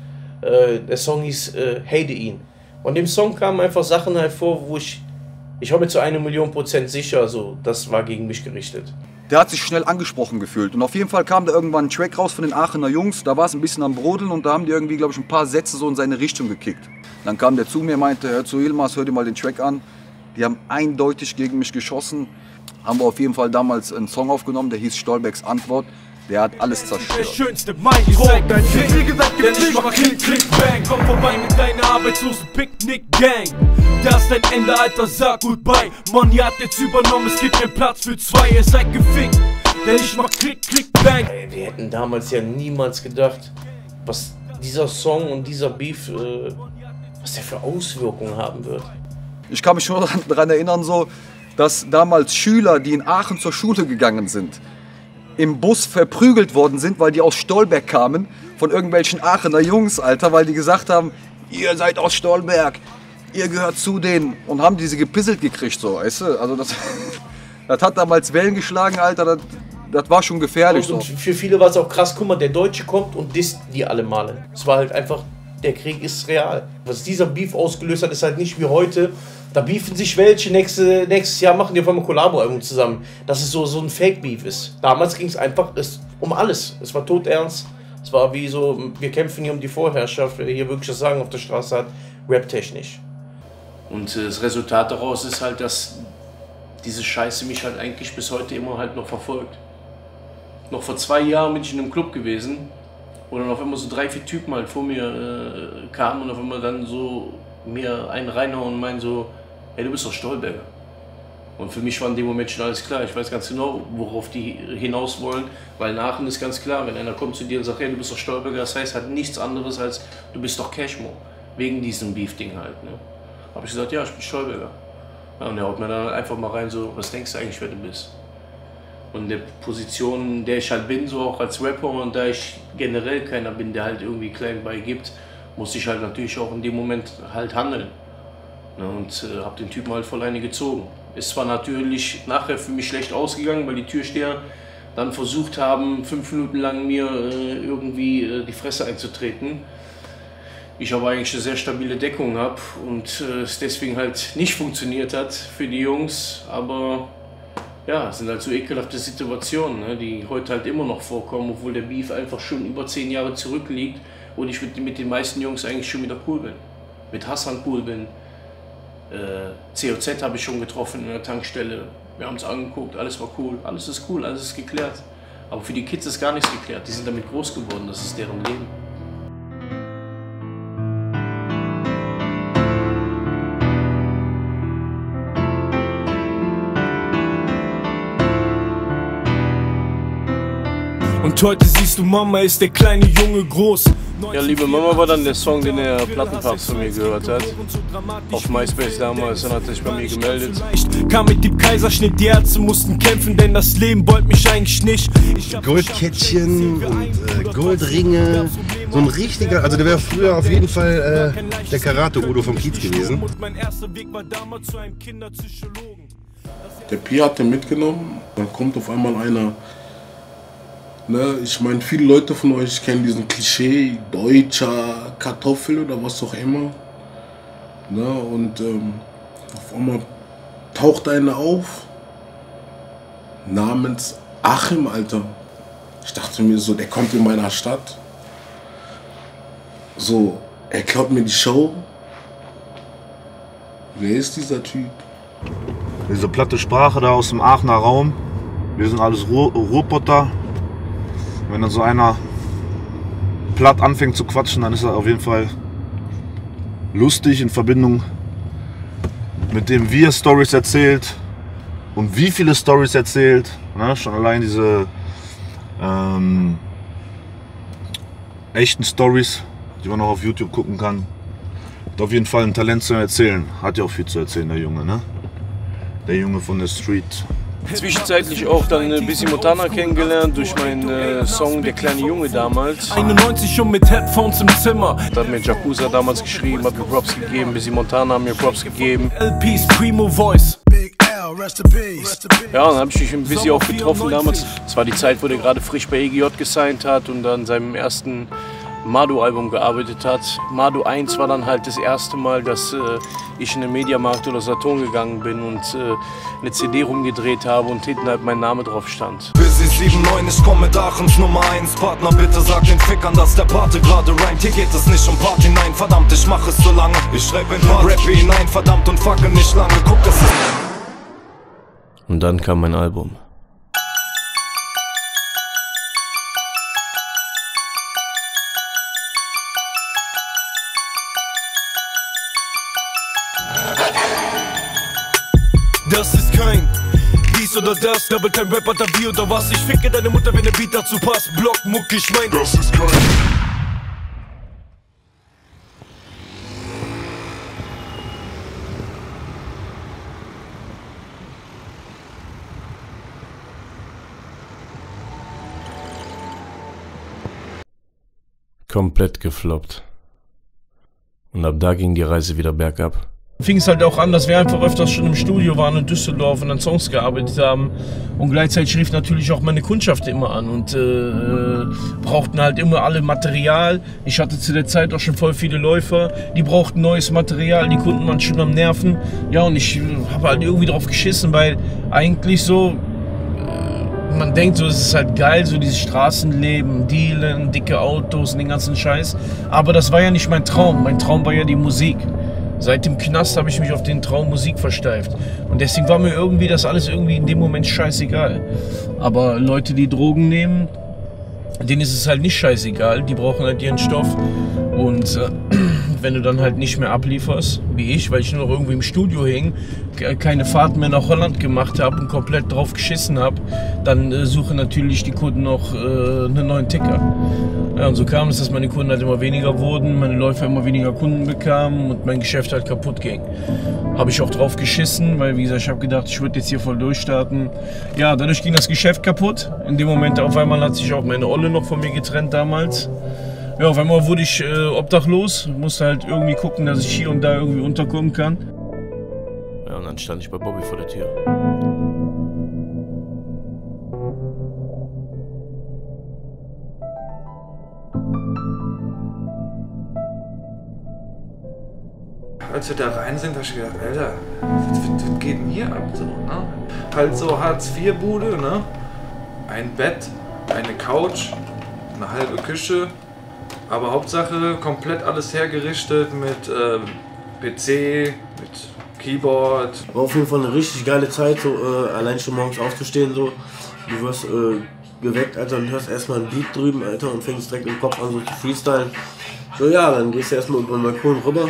Äh, der Song hieß äh, Hate ihn. Und dem Song kamen einfach Sachen halt vor, wo ich, ich war mir zu einer Million Prozent sicher, so, das war gegen mich gerichtet. Der hat sich schnell angesprochen gefühlt und auf jeden Fall kam da irgendwann ein Track raus von den Aachener Jungs, da war es ein bisschen am Brodeln und da haben die irgendwie, glaube ich, ein paar Sätze so in seine Richtung gekickt. Dann kam der zu mir, meinte, hör zu Yilmaz, hör dir mal den Track an. Die haben eindeutig gegen mich geschossen. Haben wir auf jeden Fall damals einen Song aufgenommen, der hieß Stolbergs Antwort. Der hat alles zerstört. Der schönste Mindrock, dein Fick, denn ich mach Klick, Klick, Bang. Komm vorbei mit deiner arbeitslosen Picknick-Gang. Das ist dein Ende, Alter, sag goodbye. Money hat jetzt übernommen, es gibt den Platz für zwei. Ihr seid gefickt, denn ich mach Klick, Klick, Bang. Ey, wir hätten damals ja niemals gedacht, was dieser Song und dieser Beef, äh, was der für Auswirkungen haben wird. Ich kann mich schon daran erinnern, so, dass damals Schüler, die in Aachen zur Schule gegangen sind, im Bus verprügelt worden sind, weil die aus Stolberg kamen, von irgendwelchen Aachener Jungs, Alter, weil die gesagt haben, ihr seid aus Stolberg, ihr gehört zu denen, und haben diese gepisselt gekriegt, so, weißt du, also das, das hat damals Wellen geschlagen, Alter, das, das war schon gefährlich. Und, so. und für viele war es auch krass, guck mal, der Deutsche kommt und disst die alle Male. Es war halt einfach, der Krieg ist real. Was dieser Beef ausgelöst hat, ist halt nicht wie heute. Da beefen sich welche, nächste, nächstes Jahr machen die auf einmal Kollabo-Album zusammen. Dass es so, so ein Fake-Beef ist. Damals ging es einfach es, um alles. Es war todernst. Es war wie so, wir kämpfen hier um die Vorherrschaft, wer hier wirklich das Sagen auf der Straße hat, rap-technisch. Und äh, das Resultat daraus ist halt, dass diese Scheiße mich halt eigentlich bis heute immer halt noch verfolgt. Noch vor zwei Jahren bin ich in einem Club gewesen, wo dann auf einmal so drei, vier Typen halt vor mir äh, kamen und auf einmal dann so mir einen reinhauen und meinen so, hey, du bist doch Stolberger. Und für mich war in dem Moment schon alles klar. Ich weiß ganz genau, worauf die hinaus wollen, weil Aachen ist ganz klar, wenn einer kommt zu dir und sagt, hey, du bist doch Stolberger, das heißt halt nichts anderes als, du bist doch Cashmo, wegen diesem Beef-Ding halt. Ne? Habe ich gesagt, ja, ich bin Stolberger. Ja, und er haut mir dann einfach mal rein, so, was denkst du eigentlich, wer du bist? Und in der Position, in der ich halt bin, so auch als Rapper, und da ich generell keiner bin, der halt irgendwie klein beigibt, musste ich halt natürlich auch in dem Moment halt handeln. Ne? Und äh, habe den Typen halt voll eine gezogen. Ist zwar natürlich nachher für mich schlecht ausgegangen, weil die Türsteher dann versucht haben, fünf Minuten lang mir äh, irgendwie äh, die Fresse einzutreten. Ich aber eigentlich eine sehr stabile Deckung habe und äh, es deswegen halt nicht funktioniert hat für die Jungs. Aber ja, es sind halt so ekelhafte Situationen, ne, die heute halt immer noch vorkommen, obwohl der Beef einfach schon über zehn Jahre zurückliegt und ich mit, mit den meisten Jungs eigentlich schon wieder cool bin. Mit Hassan cool bin. Äh, C O Z habe ich schon getroffen in der Tankstelle. Wir haben uns angeguckt, alles war cool. Alles ist cool, alles ist geklärt. Aber für die Kids ist gar nichts geklärt. Die sind damit groß geworden, das ist deren Leben. Und heute siehst du, Mama ist der kleine Junge groß. Ja, liebe Mama war dann der Song, den der Plattenpapst von mir gehört hat. Auf MySpace damals, dann hat er sich bei mir gemeldet. Kam mit dem Kaiserschnitt, die Ärzte mussten kämpfen, denn das Leben wollte mich eigentlich nicht. Goldkettchen und äh, Goldringe. So ein richtiger, also der wäre früher auf jeden Fall äh, der Karate-Udo vom Kiez gewesen. Der Pi hat den mitgenommen, dann kommt auf einmal einer. Ne, ich meine, viele Leute von euch kennen diesen Klischee, deutscher Kartoffel oder was auch immer. Ne, und ähm, auf einmal taucht einer auf, namens Achim, Alter. Ich dachte mir so, der kommt in meiner Stadt. So, er klaut mir die Show. Wer ist dieser Typ? Diese platte Sprache da aus dem Aachener Raum. Wir sind alles Ruhr Ruhrpotter. Wenn dann so einer platt anfängt zu quatschen, dann ist er auf jeden Fall lustig in Verbindung mit dem, wie er Storys erzählt und wie viele Storys erzählt. Ne? Schon allein diese ähm, echten Storys, die man auch auf YouTube gucken kann. Hat auf jeden Fall ein Talent zu erzählen. Hat ja auch viel zu erzählen, der Junge, ne? Der Junge von der Street. Zwischenzeitlich auch dann ein bisschen Montana kennengelernt durch meinen äh, Song Der kleine Junge damals. einundneunzig schon mit Headphones im Zimmer. Da hat mir Jakuza damals geschrieben, hat mir Props gegeben, Busy Montana hat mir Props gegeben. L Ps Primo Voice. Ja, dann habe ich mich mit Busy auch getroffen damals. Das war die Zeit, wo der gerade frisch bei E G J gesigned hat und an seinem ersten Mado-Album gearbeitet hat. Mado eins war dann halt das erste Mal, dass äh, ich in den Mediamarkt oder Saturn gegangen bin und äh, eine C D rumgedreht habe und hinten halt mein Name drauf stand. Busy sieben neun, ich komm mit Aachens Nummer eins. Partner, bitte sag den Fickern, dass der Pate gerade rhymt. Hier geht es nicht um Party, nein, verdammt, ich mach es so lange. Ich schreib in Part Rap hinein, verdammt, und fucke nicht lange. Guck, das ist... Und dann kam mein Album. Das ist kein dies oder das, Double Time Rapper, da wie oder was. Ich ficke deine Mutter, wenn der Beat dazu passt. Blockmuck, ich mein, das ist kein. Komplett gefloppt. Und ab da ging die Reise wieder bergab. Fing es halt auch an, dass wir einfach öfters schon im Studio waren in Düsseldorf und an Songs gearbeitet haben. Und gleichzeitig rief natürlich auch meine Kundschaft immer an und äh, brauchten halt immer alle Material. Ich hatte zu der Zeit auch schon voll viele Läufer, die brauchten neues Material, die Kunden waren schon am Nerven. Ja, und ich habe halt irgendwie drauf geschissen, weil eigentlich so, äh, man denkt so, es ist halt geil, so dieses Straßenleben, Dealen, dicke Autos und den ganzen Scheiß. Aber das war ja nicht mein Traum, mein Traum war ja die Musik. Seit dem Knast habe ich mich auf den Traum Musik versteift. Und deswegen war mir irgendwie das alles irgendwie in dem Moment scheißegal. Aber Leute, die Drogen nehmen, denen ist es halt nicht scheißegal. Die brauchen halt ihren Stoff. Und äh, und wenn du dann halt nicht mehr ablieferst, wie ich, weil ich nur noch irgendwie im Studio hing, keine Fahrt mehr nach Holland gemacht habe und komplett drauf geschissen habe, dann äh, suchen natürlich die Kunden noch äh, einen neuen Ticker. Ja, und so kam es, dass meine Kunden halt immer weniger wurden, meine Läufer immer weniger Kunden bekamen und mein Geschäft halt kaputt ging. Habe ich auch drauf geschissen, weil wie gesagt, ich habe gedacht, ich würde jetzt hier voll durchstarten. Ja, dadurch ging das Geschäft kaputt. In dem Moment auf einmal hat sich auch meine Olle noch von mir getrennt damals. Ja, auf einmal wurde ich äh, obdachlos, musste halt irgendwie gucken, dass ich hier und da irgendwie unterkommen kann. Ja, und dann stand ich bei Bobby vor der Tür. Als wir da rein sind, habe ich gedacht, Alter, was, was, was geht denn hier ab? So, ne? Halt so Hartz vier Bude, ne? Ein Bett, eine Couch, eine halbe Küche, aber Hauptsache komplett alles hergerichtet mit äh, P C, mit Keyboard. War auf jeden Fall eine richtig geile Zeit, so äh, allein schon morgens aufzustehen, so. Du wirst äh, geweckt, Alter, und hörst erstmal ein Beat drüben, Alter, und fängst direkt im Kopf an, so zu freestylen. So, ja, dann gehst du erstmal über den Balkon rüber.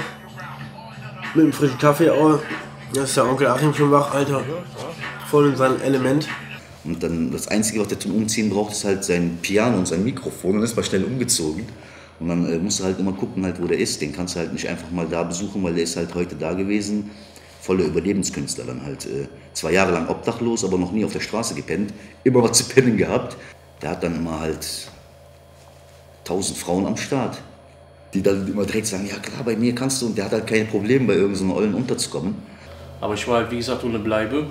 Mit einem frischen Kaffee, oh, da ist der Onkel Achim schon wach, Alter. Voll in seinem Element. Und dann das Einzige, was der zum Umziehen braucht, ist halt sein Piano und sein Mikrofon. Und dann ist mal schnell umgezogen. Und dann äh, musst du halt immer gucken, halt, wo der ist. Den kannst du halt nicht einfach mal da besuchen, weil der ist halt heute da gewesen. Voller Überlebenskünstler dann halt. Äh, zwei Jahre lang obdachlos, aber noch nie auf der Straße gepennt. Immer was zu pennen gehabt. Der hat dann immer halt tausend Frauen am Start, die dann immer direkt sagen, ja klar, bei mir kannst du, und der hat halt kein Problem, bei irgendeinem Ollen unterzukommen. Aber ich war halt, wie gesagt, ohne Bleibe.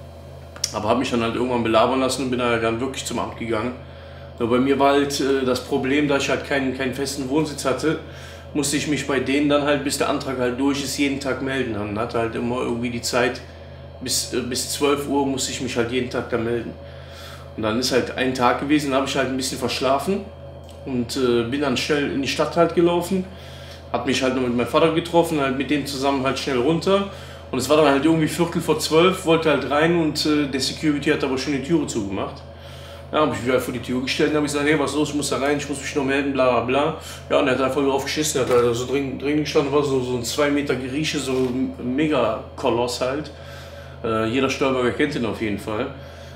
Aber habe mich dann halt irgendwann belabern lassen und bin halt dann wirklich zum Amt gegangen. Nur bei mir war halt äh, das Problem, da ich halt keinen, keinen festen Wohnsitz hatte, musste ich mich bei denen dann halt, bis der Antrag halt durch ist, jeden Tag melden. Dann hatte halt immer irgendwie die Zeit, bis, äh, bis zwölf Uhr musste ich mich halt jeden Tag da melden. Und dann ist halt ein Tag gewesen, da habe ich halt ein bisschen verschlafen. Und äh, bin dann schnell in die Stadt halt gelaufen, hab mich halt noch mit meinem Vater getroffen, halt mit dem zusammen halt schnell runter. Und es war dann halt irgendwie Viertel vor zwölf, wollte halt rein und äh, der Security hat aber schon die Türe zugemacht. Ja, habe ich mich halt vor die Tür gestellt und habe gesagt, hey, was ist los, ich muss da rein, ich muss mich noch melden, bla bla bla. Ja, und er hat einfach drauf geschissen, er hat halt so drin, drin gestanden, war so, so ein zwei Meter Grieche, so ein Mega-Koloss halt. Äh, jeder Stolberger kennt ihn auf jeden Fall.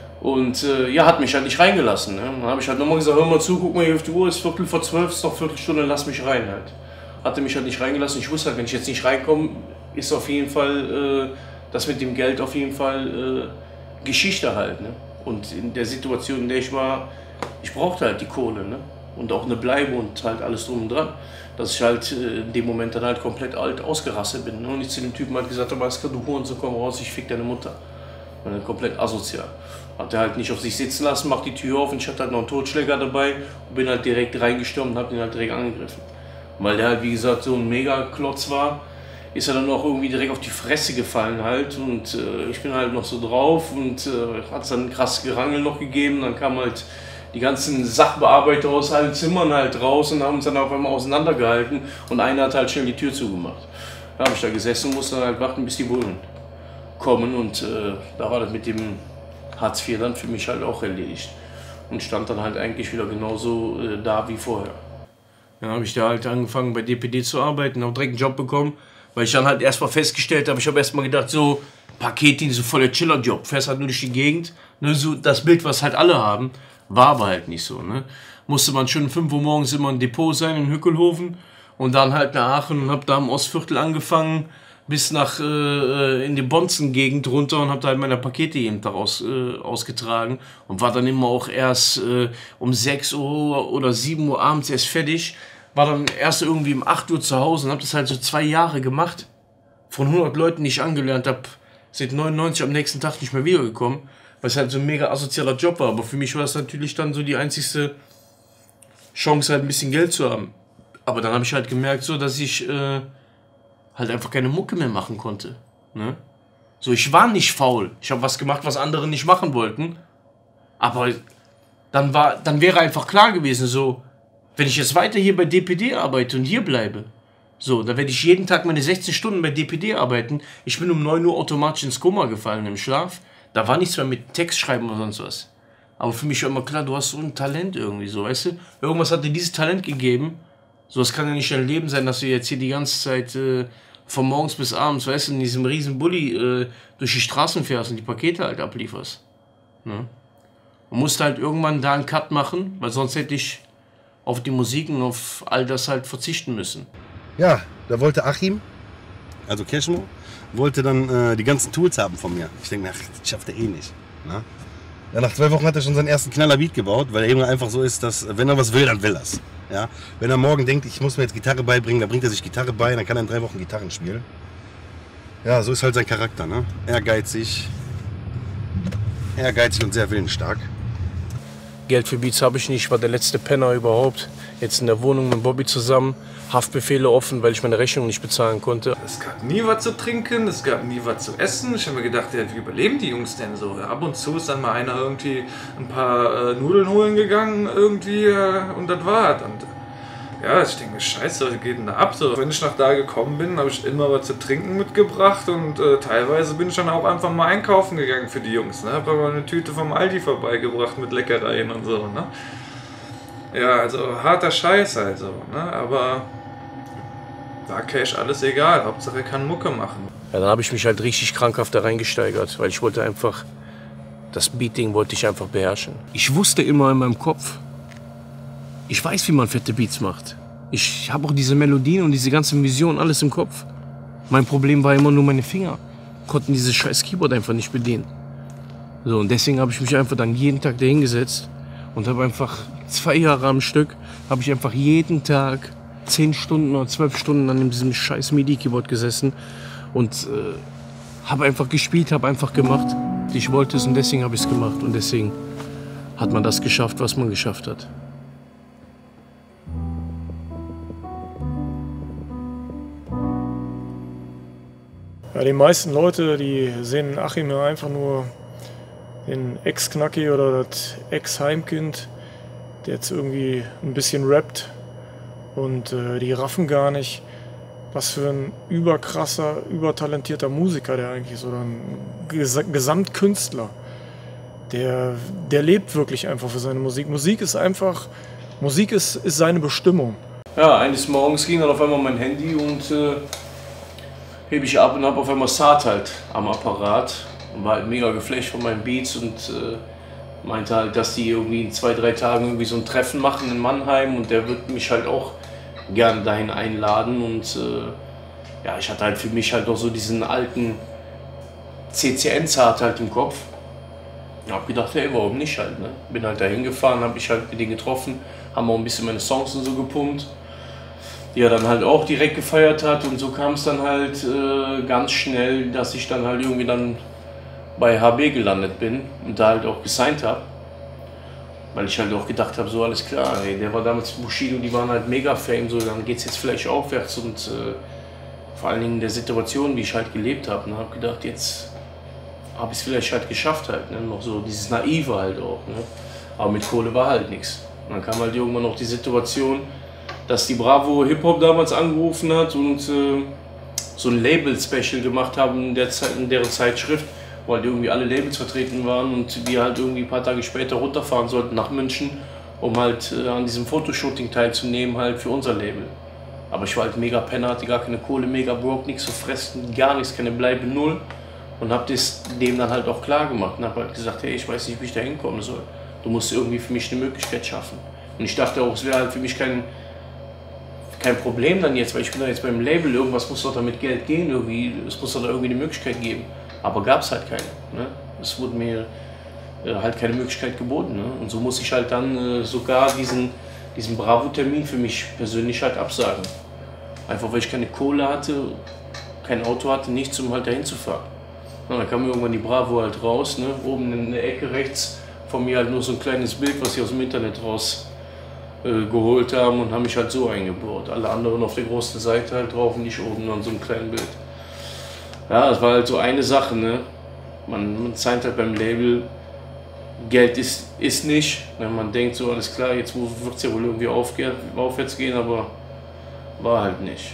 Und äh, ja, hat mich halt nicht reingelassen. Ne? Dann habe ich halt nochmal gesagt, hör mal zu, guck mal hier auf die Uhr, ist Viertel vor zwölf, ist noch Viertelstunde, lass mich rein halt. Hatte mich halt nicht reingelassen. Ich wusste halt, wenn ich jetzt nicht reinkomme, ist auf jeden Fall äh, das mit dem Geld auf jeden Fall äh, Geschichte halt. Ne? Und in der Situation, in der ich war, ich brauchte halt die Kohle, ne? Und auch eine Bleibe und halt alles drum und dran. Dass ich halt äh, in dem Moment dann halt komplett alt ausgerastet bin. Ne? Und ich zu dem Typen halt gesagt habe, du Hurensohn, komm raus, ich fick deine Mutter. Und dann komplett asozial. Hat er halt nicht auf sich sitzen lassen, macht die Tür auf und ich hatte halt noch einen Totschläger dabei und bin halt direkt reingestürmt und hab den halt direkt angegriffen. Und weil der halt, wie gesagt, so ein Mega-Klotz war, ist er dann auch irgendwie direkt auf die Fresse gefallen halt und äh, ich bin halt noch so drauf und äh, hat es dann ein krasses Gerangel noch gegeben. Dann kamen halt die ganzen Sachbearbeiter aus allen Zimmern halt raus und haben uns dann auf einmal auseinandergehalten und einer hat halt schnell die Tür zugemacht. Da habe ich da gesessen und musste dann halt warten, bis die Bullen kommen und äh, da war das mit dem Hartz vier dann für mich halt auch erledigt und stand dann halt eigentlich wieder genauso äh, da wie vorher. Dann habe ich da halt angefangen bei D P D zu arbeiten, habe direkt einen Job bekommen, weil ich dann halt erstmal festgestellt habe, ich habe erstmal gedacht, so Paketdienst, so voll der Chiller-Job, fährst halt nur durch die Gegend, ne, so das Bild, was halt alle haben, war aber halt nicht so. Ne? Musste man schon um fünf Uhr morgens immer im Depot sein in Hückelhofen und dann halt nach Aachen und habe da im Ostviertel angefangen, bis nach äh, in die Bonzen-Gegend runter und habe da halt meine Pakete jeden Tag aus, äh, ausgetragen und war dann immer auch erst äh, um sechs Uhr oder sieben Uhr abends erst fertig, war dann erst irgendwie um acht Uhr zu Hause und habe das halt so zwei Jahre gemacht, von hundert Leuten, die ich angelernt habe, seit neunundneunzig am nächsten Tag nicht mehr wiedergekommen, weil es halt so ein mega asozialer Job war, aber für mich war das natürlich dann so die einzigste Chance, halt ein bisschen Geld zu haben. Aber dann habe ich halt gemerkt, so, dass ich äh, halt einfach keine Mucke mehr machen konnte. Ne? So, ich war nicht faul. Ich habe was gemacht, was andere nicht machen wollten. Aber dann, war, dann wäre einfach klar gewesen, so, wenn ich jetzt weiter hier bei D P D arbeite und hier bleibe, so, dann werde ich jeden Tag meine sechzehn Stunden bei D P D arbeiten. Ich bin um neun Uhr automatisch ins Koma gefallen im Schlaf. Da war nichts mehr mit Text schreiben oder sonst was. Aber für mich war immer klar, du hast so ein Talent irgendwie, so, weißt du? Irgendwas hat dir dieses Talent gegeben. So, es kann ja nicht dein Leben sein, dass du jetzt hier die ganze Zeit äh, von morgens bis abends, weißt du, in diesem riesen Bulli äh, durch die Straßen fährst und die Pakete halt ablieferst. Ne? Man musste halt irgendwann da einen Cut machen, weil sonst hätte ich auf die Musik und auf all das halt verzichten müssen. Ja, da wollte Achim, also Cashmo, wollte dann äh, die ganzen Tools haben von mir. Ich denke mir, ach, das schafft er eh nicht. Ne? Ja, nach zwei Wochen hat er schon seinen ersten Knallerbeat gebaut, weil er eben einfach so ist, dass wenn er was will, dann will er es. Ja? Wenn er morgen denkt, ich muss mir jetzt Gitarre beibringen, dann bringt er sich Gitarre bei, dann kann er in drei Wochen Gitarren spielen. Ja, so ist halt sein Charakter. Ne? Ehrgeizig, ehrgeizig und sehr willensstark. Geld für Beats habe ich nicht, ich war der letzte Penner überhaupt. Jetzt in der Wohnung mit Bobby zusammen, Haftbefehle offen, weil ich meine Rechnung nicht bezahlen konnte. Es gab nie was zu trinken, es gab nie was zu essen. Ich habe mir gedacht, ja, wie überleben die Jungs denn so? Ja, ab und zu ist dann mal einer irgendwie ein paar äh, Nudeln holen gegangen irgendwie äh, und das war's. Und ja, ich denke mir, scheiße, was geht denn da ab? So, wenn ich nach da gekommen bin, habe ich immer was zu trinken mitgebracht und äh, teilweise bin ich dann auch einfach mal einkaufen gegangen für die Jungs. Ne? Habe aber eine Tüte vom Aldi vorbeigebracht mit Leckereien und so. Ne? Ja, also harter Scheiß halt so, ne? Aber war Cash alles egal, Hauptsache er kann Mucke machen. Ja, dann habe ich mich halt richtig krankhaft da reingesteigert, weil ich wollte einfach, das Beating wollte ich einfach beherrschen. Ich wusste immer in meinem Kopf, ich weiß, wie man fette Beats macht. Ich habe auch diese Melodien und diese ganze Vision, alles im Kopf. Mein Problem war immer nur meine Finger, konnten dieses scheiß Keyboard einfach nicht bedienen. So, und deswegen habe ich mich einfach dann jeden Tag da hingesetzt und habe einfach zwei Jahre am Stück, habe ich einfach jeden Tag zehn Stunden oder zwölf Stunden an diesem scheiß MIDI-Keyboard gesessen und äh, habe einfach gespielt, habe einfach gemacht. Ich wollte es und deswegen habe ich es gemacht und deswegen hat man das geschafft, was man geschafft hat. Ja, die meisten Leute, die sehen Achim ja einfach nur den Ex-Knacki oder das Ex-Heimkind, der jetzt irgendwie ein bisschen rappt und äh, die raffen gar nicht, was für ein überkrasser, übertalentierter Musiker der eigentlich ist oder ein Ges Gesamtkünstler. Der, der lebt wirklich einfach für seine Musik. Musik ist einfach, Musik ist, ist seine Bestimmung. Ja, eines Morgens ging dann auf einmal mein Handy und äh, hebe ich ab und habe auf einmal Saad halt am Apparat und war halt mega geflasht von meinen Beats und äh, meinte halt, dass die irgendwie in zwei, drei Tagen irgendwie so ein Treffen machen in Mannheim und der wird mich halt auch gerne dahin einladen und äh, ja, ich hatte halt für mich halt noch so diesen alten C C N-Saad halt im Kopf. Ich hab gedacht, hey, warum nicht halt, ne? Bin halt dahin gefahren, habe ich halt mit denen getroffen, haben auch ein bisschen meine Songs und so gepumpt, die er dann halt auch direkt gefeiert hat und so kam es dann halt äh, ganz schnell, dass ich dann halt irgendwie dann bei H B gelandet bin und da halt auch gesigned habe. Weil ich halt auch gedacht habe, so alles klar, ey, der war damals Bushido, die waren halt mega Fame, so dann geht es jetzt vielleicht aufwärts und äh, vor allen Dingen in der Situation, wie ich halt gelebt habe, ne, habe gedacht, jetzt habe ich es vielleicht halt geschafft halt, ne, noch so dieses Naive halt auch, ne, aber mit Kohle war halt nichts. Und dann kam halt irgendwann noch die Situation, dass die Bravo Hip-Hop damals angerufen hat und äh, so ein Label-Special gemacht haben in, der Zeit, in deren Zeitschrift, wo halt irgendwie alle Labels vertreten waren und wir halt irgendwie ein paar Tage später runterfahren sollten nach München, um halt äh, an diesem Fotoshooting teilzunehmen, halt für unser Label. Aber ich war halt mega Penner, hatte gar keine Kohle, mega broke, nichts zu fressen, gar nichts, keine Bleibe, null. Und hab das dem dann halt auch klar gemacht und hab halt gesagt, hey, ich weiß nicht, wie ich da hinkommen soll. Du musst irgendwie für mich eine Möglichkeit schaffen. Und ich dachte auch, es wäre halt für mich kein, kein Problem dann jetzt, weil ich bin da jetzt beim Label, irgendwas muss doch damit Geld gehen, irgendwie, es muss doch da irgendwie eine Möglichkeit geben. Aber gab es halt keine. Ne? Es wurde mir äh, halt keine Möglichkeit geboten. Ne? Und so muss ich halt dann äh, sogar diesen, diesen Bravo-Termin für mich persönlich halt absagen. Einfach weil ich keine Kohle hatte, kein Auto hatte, nichts, um halt dahin zu fahren. Na, dann kam irgendwann die Bravo halt raus, ne? Oben in der Ecke rechts von mir halt nur so ein kleines Bild, was sie aus dem Internet raus äh, geholt haben und haben mich halt so eingebaut. Alle anderen auf der großen Seite halt drauf und ich oben an so einem kleinen Bild. Ja, das war halt so eine Sache, ne? Man, man signed halt beim Label, Geld ist, ist nicht. Ne? Man denkt so, alles klar, jetzt wird es ja wohl irgendwie aufwärts gehen, aber war halt nicht.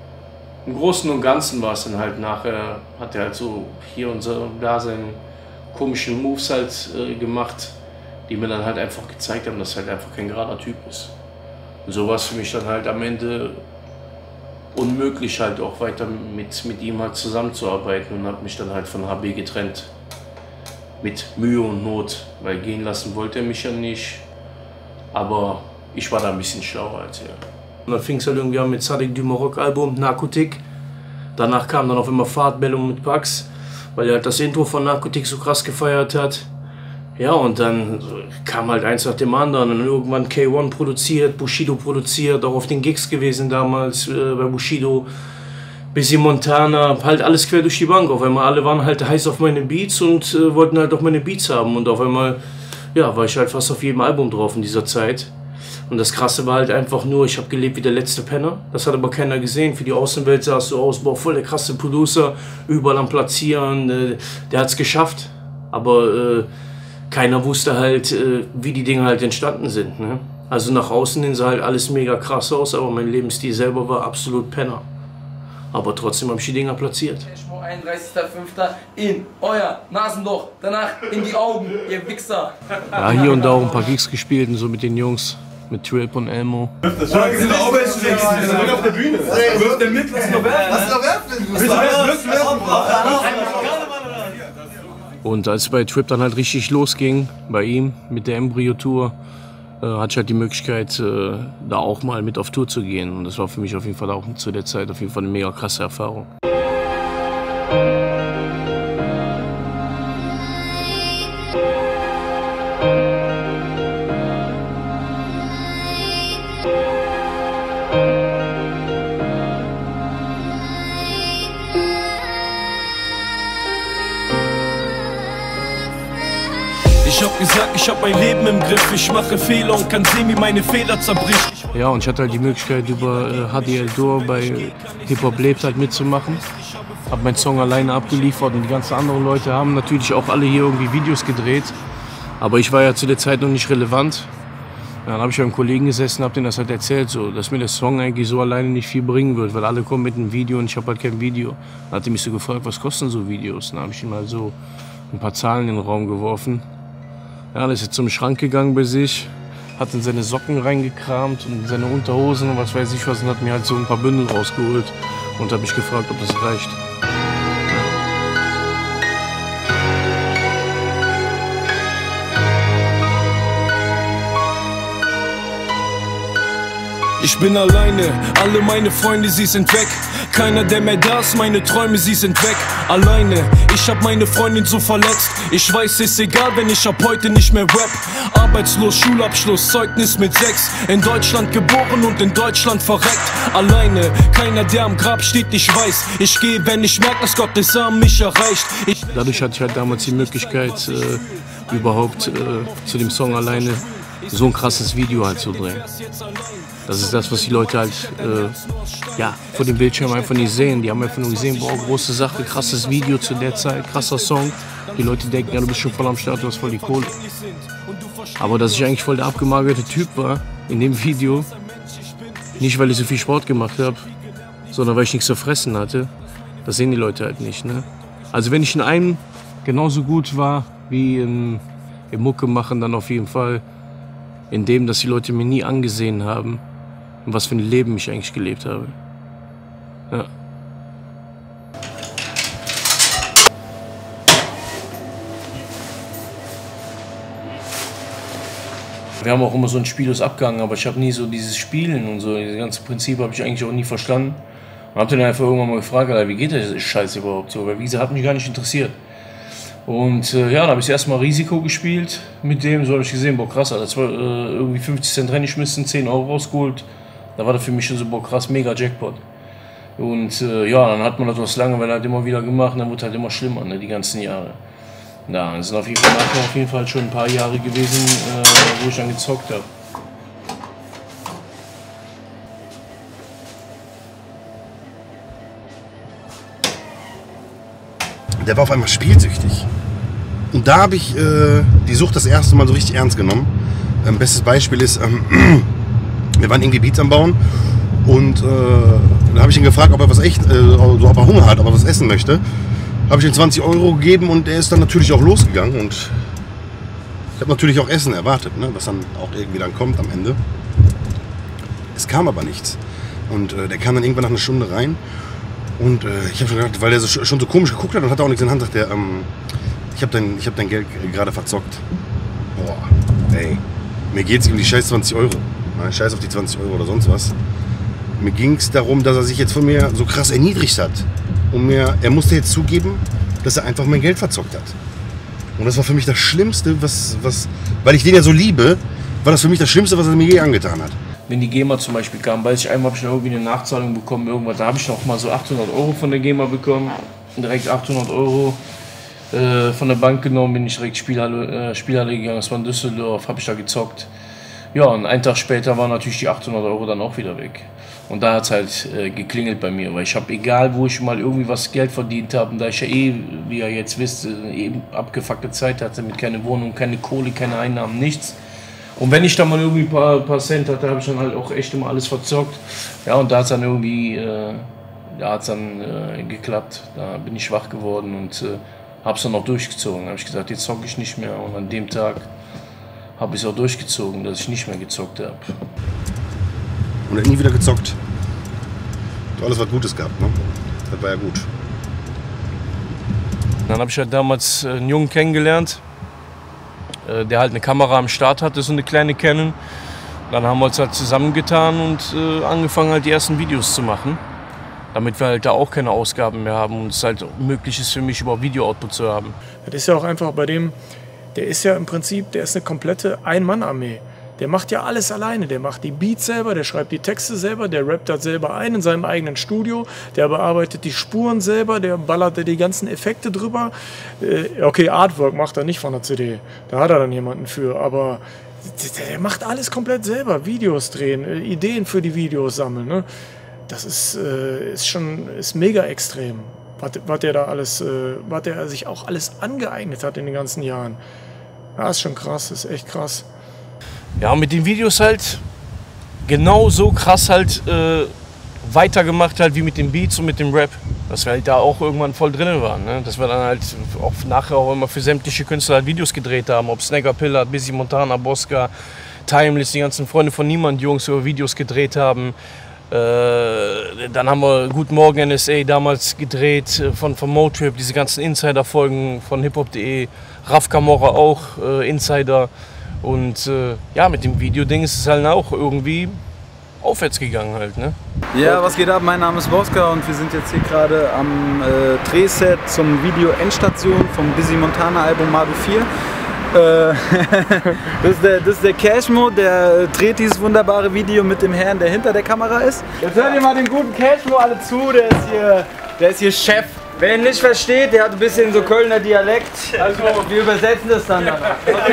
Im Großen und Ganzen war es dann halt nachher, hat er halt so hier und da seine komischen Moves halt äh, gemacht, die mir dann halt einfach gezeigt haben, dass er halt einfach kein gerader Typ ist. Und so war es für mich dann halt am Ende unmöglich, halt auch weiter mit, mit ihm halt zusammenzuarbeiten und habe mich dann halt von H B getrennt. Mit Mühe und Not, weil gehen lassen wollte er mich ja nicht, aber ich war da ein bisschen schlauer als er. Und dann fing es halt irgendwie an mit Sadik du Maroc Album, Narkotik. Danach kam dann auf immer Fahrtbellum mit Pax, weil er halt das Intro von Narkotik so krass gefeiert hat. Ja, und dann kam halt eins nach dem anderen und irgendwann K eins produziert, Bushido produziert, auch auf den Gigs gewesen damals äh, bei Bushido. Bisschen Montana, halt alles quer durch die Bank. Auf einmal alle waren halt heiß auf meine Beats und äh, wollten halt auch meine Beats haben. Und auf einmal, ja, war ich halt fast auf jedem Album drauf in dieser Zeit. Und das Krasse war halt einfach nur, ich habe gelebt wie der letzte Penner. Das hat aber keiner gesehen. Für die Außenwelt sah es so aus, boah, voll der krasse Producer, überall am Platzieren. Äh, der hat's geschafft. Aber äh, keiner wusste halt, äh, wie die Dinge halt entstanden sind. Ne? Also nach außen hin sah halt alles mega krass aus, aber mein Lebensstil selber war absolut Penner. Aber trotzdem habe ich die Dinger platziert. einunddreißigster fünfter in euer Nasenloch, danach in die Augen, ihr Wichser. Ja, hier und da auch ein paar Gigs gespielt und so mit den Jungs, mit Trip und Elmo. Das ist auf der Bühne. Wirft der mit, lass nur werfen. Und als es bei Trip dann halt richtig losging, bei ihm mit der Embryo-Tour, hatte ich halt die Möglichkeit, da auch mal mit auf Tour zu gehen. Und das war für mich auf jeden Fall auch zu der Zeit auf jeden Fall eine mega krasse Erfahrung. Ich hab gesagt, ich hab mein Leben im Griff, ich mache Fehler und kann sehen, wie meine Fehler zerbricht. Ja, und ich hatte halt die Möglichkeit, über äh, H D L Door bei Hip-Hop lebt halt mitzumachen. Hab meinen Song alleine abgeliefert und die ganzen anderen Leute haben natürlich auch alle hier irgendwie Videos gedreht. Aber ich war ja zu der Zeit noch nicht relevant. Ja, dann habe ich beim Kollegen gesessen und hab denen das halt erzählt, so, dass mir der Song eigentlich so alleine nicht viel bringen wird, weil alle kommen mit einem Video und ich habe halt kein Video. Dann hat er mich so gefragt, was kosten so Videos? Dann habe ich ihm mal so ein paar Zahlen in den Raum geworfen. Ja, dann ist jetzt zum Schrank gegangen bei sich, hat in seine Socken reingekramt und in seine Unterhosen und was weiß ich was und hat mir halt so ein paar Bündel rausgeholt und habe mich gefragt, ob das reicht. Ich bin alleine, alle meine Freunde, sie sind weg. Keiner, der mehr da ist, meine Träume, sie sind weg. Alleine, ich hab meine Freundin so verletzt. Ich weiß, ist egal, wenn ich ab heute nicht mehr rap. Arbeitslos, Schulabschluss, Zeugnis mit sechs. In Deutschland geboren und in Deutschland verreckt. Alleine, keiner, der am Grab steht, ich weiß. Ich gehe, wenn ich merke, dass Gottes Arm mich erreicht. Ich Dadurch hatte ich halt damals die Möglichkeit, äh, überhaupt äh, zu dem Song alleine so ein krasses Video halt zu drehen. Das ist das, was die Leute halt äh, ja, vor dem Bildschirm einfach nicht sehen. Die haben einfach nur gesehen, boah, große Sache, krasses Video zu der Zeit, krasser Song. Die Leute denken, ja, du bist schon voll am Start, du hast voll die Kohle. Aber dass ich eigentlich voll der abgemagerte Typ war in dem Video, nicht weil ich so viel Sport gemacht habe, sondern weil ich nichts zu fressen hatte, das sehen die Leute halt nicht. Ne? Also wenn ich in einem genauso gut war wie im, im Mucke machen, dann auf jeden Fall in dem, dass die Leute mir nie angesehen haben und was für ein Leben ich eigentlich gelebt habe. Ja. Wir haben auch immer so ein Spiellos abgehangen, aber ich habe nie so dieses Spielen und so, das ganze Prinzip habe ich eigentlich auch nie verstanden. Und habe dann einfach irgendwann mal gefragt, Alter, wie geht der Scheiß überhaupt so? Weil wie gesagt, hat mich gar nicht interessiert. Und äh, ja, dann habe ich erstmal Risiko gespielt mit dem, so habe ich gesehen, boah krass, Alter, das war äh, irgendwie fünfzig Cent reingeschmissen, zehn Euro rausgeholt. Da war das für mich schon so, boah krass, mega Jackpot. Und äh, ja, dann hat man das aus Langeweile halt immer wieder gemacht und dann wurde halt immer schlimmer, ne, die ganzen Jahre. Ja, dann sind auf jeden Fall, auf jeden Fall schon ein paar Jahre gewesen, äh, wo ich dann gezockt habe. Der war auf einmal spielsüchtig. Und da habe ich äh, die Sucht das erste Mal so richtig ernst genommen. Ähm, bestes Beispiel ist, ähm, wir waren irgendwie Beats am Bauen und äh, da habe ich ihn gefragt, ob er was echt, äh, so, ob er Hunger hat, ob er was essen möchte. Habe ich ihm zwanzig Euro gegeben und er ist dann natürlich auch losgegangen und ich habe natürlich auch Essen erwartet, ne, was dann auch irgendwie dann kommt am Ende. Es kam aber nichts. Und äh, der kam dann irgendwann nach einer Stunde rein. Und äh, ich habe schon gedacht, weil der so, schon so komisch geguckt hat und hatte auch nichts in der Hand, sagt er, ähm, ich habe dein, ich hab dein Geld gerade verzockt. Boah, ey, mir geht's um die scheiß zwanzig Euro. Scheiß auf die zwanzig Euro oder sonst was. Mir ging es darum, dass er sich jetzt von mir so krass erniedrigt hat. Und mir, er musste jetzt zugeben, dass er einfach mein Geld verzockt hat. Und das war für mich das Schlimmste, was, was, weil ich den ja so liebe, war das für mich das Schlimmste, was er mir je angetan hat. Wenn die GEMA zum Beispiel kam, weiß ich, einmal habe ich noch irgendwie eine Nachzahlung bekommen, irgendwas, da habe ich noch mal so achthundert Euro von der GEMA bekommen, direkt achthundert Euro äh, von der Bank genommen, bin ich direkt Spielhalle, äh, Spielhalle gegangen, das war in Düsseldorf, habe ich da gezockt. Ja, und einen Tag später waren natürlich die achthundert Euro dann auch wieder weg. Und da hat es halt äh, geklingelt bei mir, weil ich habe, egal wo ich mal irgendwie was Geld verdient habe, und da ich ja eh, wie ihr jetzt wisst, äh, eben abgefuckte Zeit hatte, mit keine Wohnung, keine Kohle, keine Einnahmen, nichts. Und wenn ich dann mal irgendwie ein paar, paar Cent hatte, habe ich dann halt auch echt immer alles verzockt. Ja, und da hat es dann irgendwie, äh, da hat's dann äh, geklappt. Da bin ich wach geworden und äh, habe es dann auch durchgezogen. Da habe ich gesagt, jetzt zocke ich nicht mehr. Und an dem Tag habe ich es auch durchgezogen, dass ich nicht mehr gezockt habe. Und er hat nie wieder gezockt. Alles was Gutes gehabt, ne? Das war ja gut. Dann habe ich halt damals einen Jungen kennengelernt, der halt eine Kamera am Start hatte, so eine kleine Canon. Dann haben wir uns halt zusammengetan und äh, angefangen halt die ersten Videos zu machen, damit wir halt da auch keine Ausgaben mehr haben und es halt möglich ist für mich überhaupt Video-Output zu haben. Das ist ja auch einfach bei dem, der ist ja im Prinzip, der ist eine komplette Ein-Mann-Armee. Der macht ja alles alleine, der macht die Beats selber, der schreibt die Texte selber, der rappt das selber ein in seinem eigenen Studio, der bearbeitet die Spuren selber, der ballert die ganzen Effekte drüber. Äh, okay, Artwork macht er nicht von der C D, da hat er dann jemanden für, aber der, der macht alles komplett selber, Videos drehen, äh, Ideen für die Videos sammeln. Ne? Das ist, äh, ist schon ist mega extrem, was, was der da alles, äh, was der sich auch alles angeeignet hat in den ganzen Jahren. Ja, ist schon krass, ist echt krass. Ja, mit den Videos halt genau so krass halt äh, weitergemacht halt wie mit den Beats und mit dem Rap. Dass wir halt da auch irgendwann voll drin waren. Ne? Dass wir dann halt auch nachher auch immer für sämtliche Künstler halt Videos gedreht haben. Ob Snagger Pillard, Busy Montana, Bosca, Timeless, die ganzen Freunde von Niemand Jungs, wo wir Videos gedreht haben. Äh, dann haben wir Guten Morgen N S A damals gedreht äh, von, von Motrip, diese ganzen Insider-Folgen von hiphop punkt de. Raf Camorra auch, äh, Insider. Und äh, ja, mit dem Videoding ist es halt auch irgendwie aufwärts gegangen halt, ne? Ja, was geht ab? Mein Name ist Bosca und wir sind jetzt hier gerade am äh, Drehset zum Video Endstation vom Busy Montana Album Mardu vier. Äh, das, ist der, das ist der Cashmo, der dreht dieses wunderbare Video mit dem Herrn, der hinter der Kamera ist. Jetzt hört ihr mal den guten Cashmo alle zu, der ist hier, der ist hier Chef. Wer ihn nicht versteht, der hat ein bisschen so Kölner Dialekt. Also wir übersetzen das dann. Okay.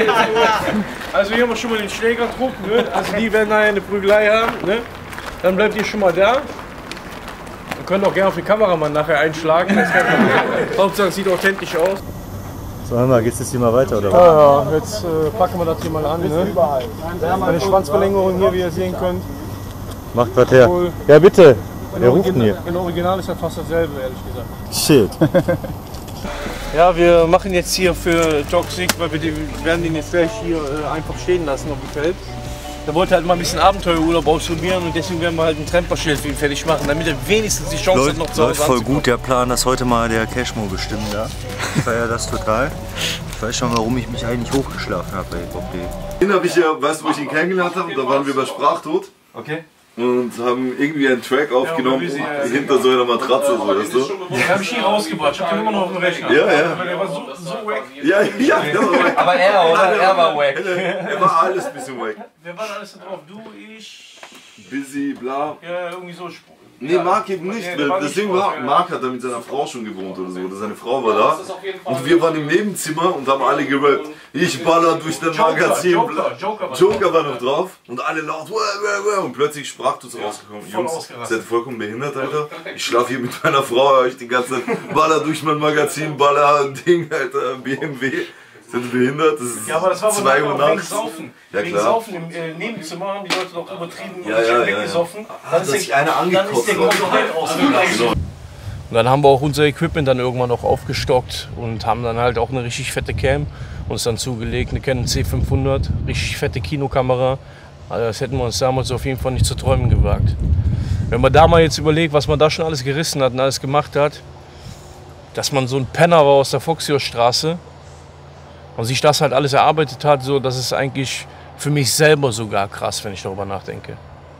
Also hier haben wir schon mal den Schlägertrupp, ne? Also die werden nachher eine Prügelei haben, ne? Dann bleibt ihr schon mal da. Wir können auch gerne auf den Kameramann nachher einschlagen. Das kann man Hauptsache es sieht authentisch aus. So, hör mal, geht's jetzt hier mal weiter oder was? Ja, ja, jetzt äh, packen wir das hier mal an. Ne? Eine Schwanzverlängerung hier, wie ihr sehen könnt. Macht was her. Ja bitte. In Wer ruft denn hier? In Original ist ja fast dasselbe, ehrlich gesagt. Shit. Ja, wir machen jetzt hier für Toxic, weil wir den, werden den jetzt gleich hier äh, einfach stehen lassen auf dem Feld. Der wollte halt mal ein bisschen Abenteuerurlaub ausprobieren und deswegen werden wir halt ein Tramperschild für ihn fertig machen, damit er wenigstens die Chance Läuft, hat, noch zu Hause läuft voll gut, der Plan, dass heute mal der Cashmo bestimmt, ja. Ich feiere das total. Ich weiß schon, warum ich mich eigentlich hochgeschlafen habe bei hiphop punkt de. Den habe ich ja, weißt du, wo ich ihn kennengelernt habe? Da waren wir bei Sprachtod. Okay. Und haben irgendwie einen Track aufgenommen, ja, sie, hinter so einer Matratze, so, weißt du? Den habe ich hier rausgebracht, ich habe den immer noch auf dem Rechner. Ja, ja. Aber der war so, so wack. Ja, ja, der war wack. Aber er, oder? Er war wack. Er war alles ein bisschen wack. Wer war da alles da drauf? Du, ich... Busy, bla. Ja, irgendwie so... Nee, Marc eben nicht, nee, weil deswegen war, Marc hat da mit seiner Frau schon gewohnt oder so, oder seine Frau war da. Und wir waren im Nebenzimmer und haben alle gerappt. Ich baller durch das Magazin. Joker, Joker, Joker war noch drauf und alle laut. Und plötzlich Sprachtod rausgekommen. Jungs, seid vollkommen behindert, Alter. Ich schlafe hier mit meiner Frau, höre ich die ganze Zeit baller durch mein Magazin, baller Ding, Alter, B M W. Sind behindert? Das ist ja, aber das war zwei Uhr wegen nachts. Saufen. Ja, wegen klar. Saufen im äh, Nebenzimmer haben die Leute doch übertrieben ja, und ja, weggesoffen. Ja, ja. Dann, Hat ist sich der, einer dann ist der komplett ausgegangen. Und dann haben wir auch unser Equipment dann irgendwann noch aufgestockt und haben dann halt auch eine richtig fette Cam uns dann zugelegt, eine Canon C fünfhundert, richtig fette Kinokamera, Also das hätten wir uns damals auf jeden Fall nicht zu träumen gewagt. Wenn man da mal jetzt überlegt, was man da schon alles gerissen hat und alles gemacht hat, dass man so ein Penner war aus der Foxio-Straße und sich das halt alles erarbeitet hat, so, das ist eigentlich für mich selber sogar krass, wenn ich darüber nachdenke.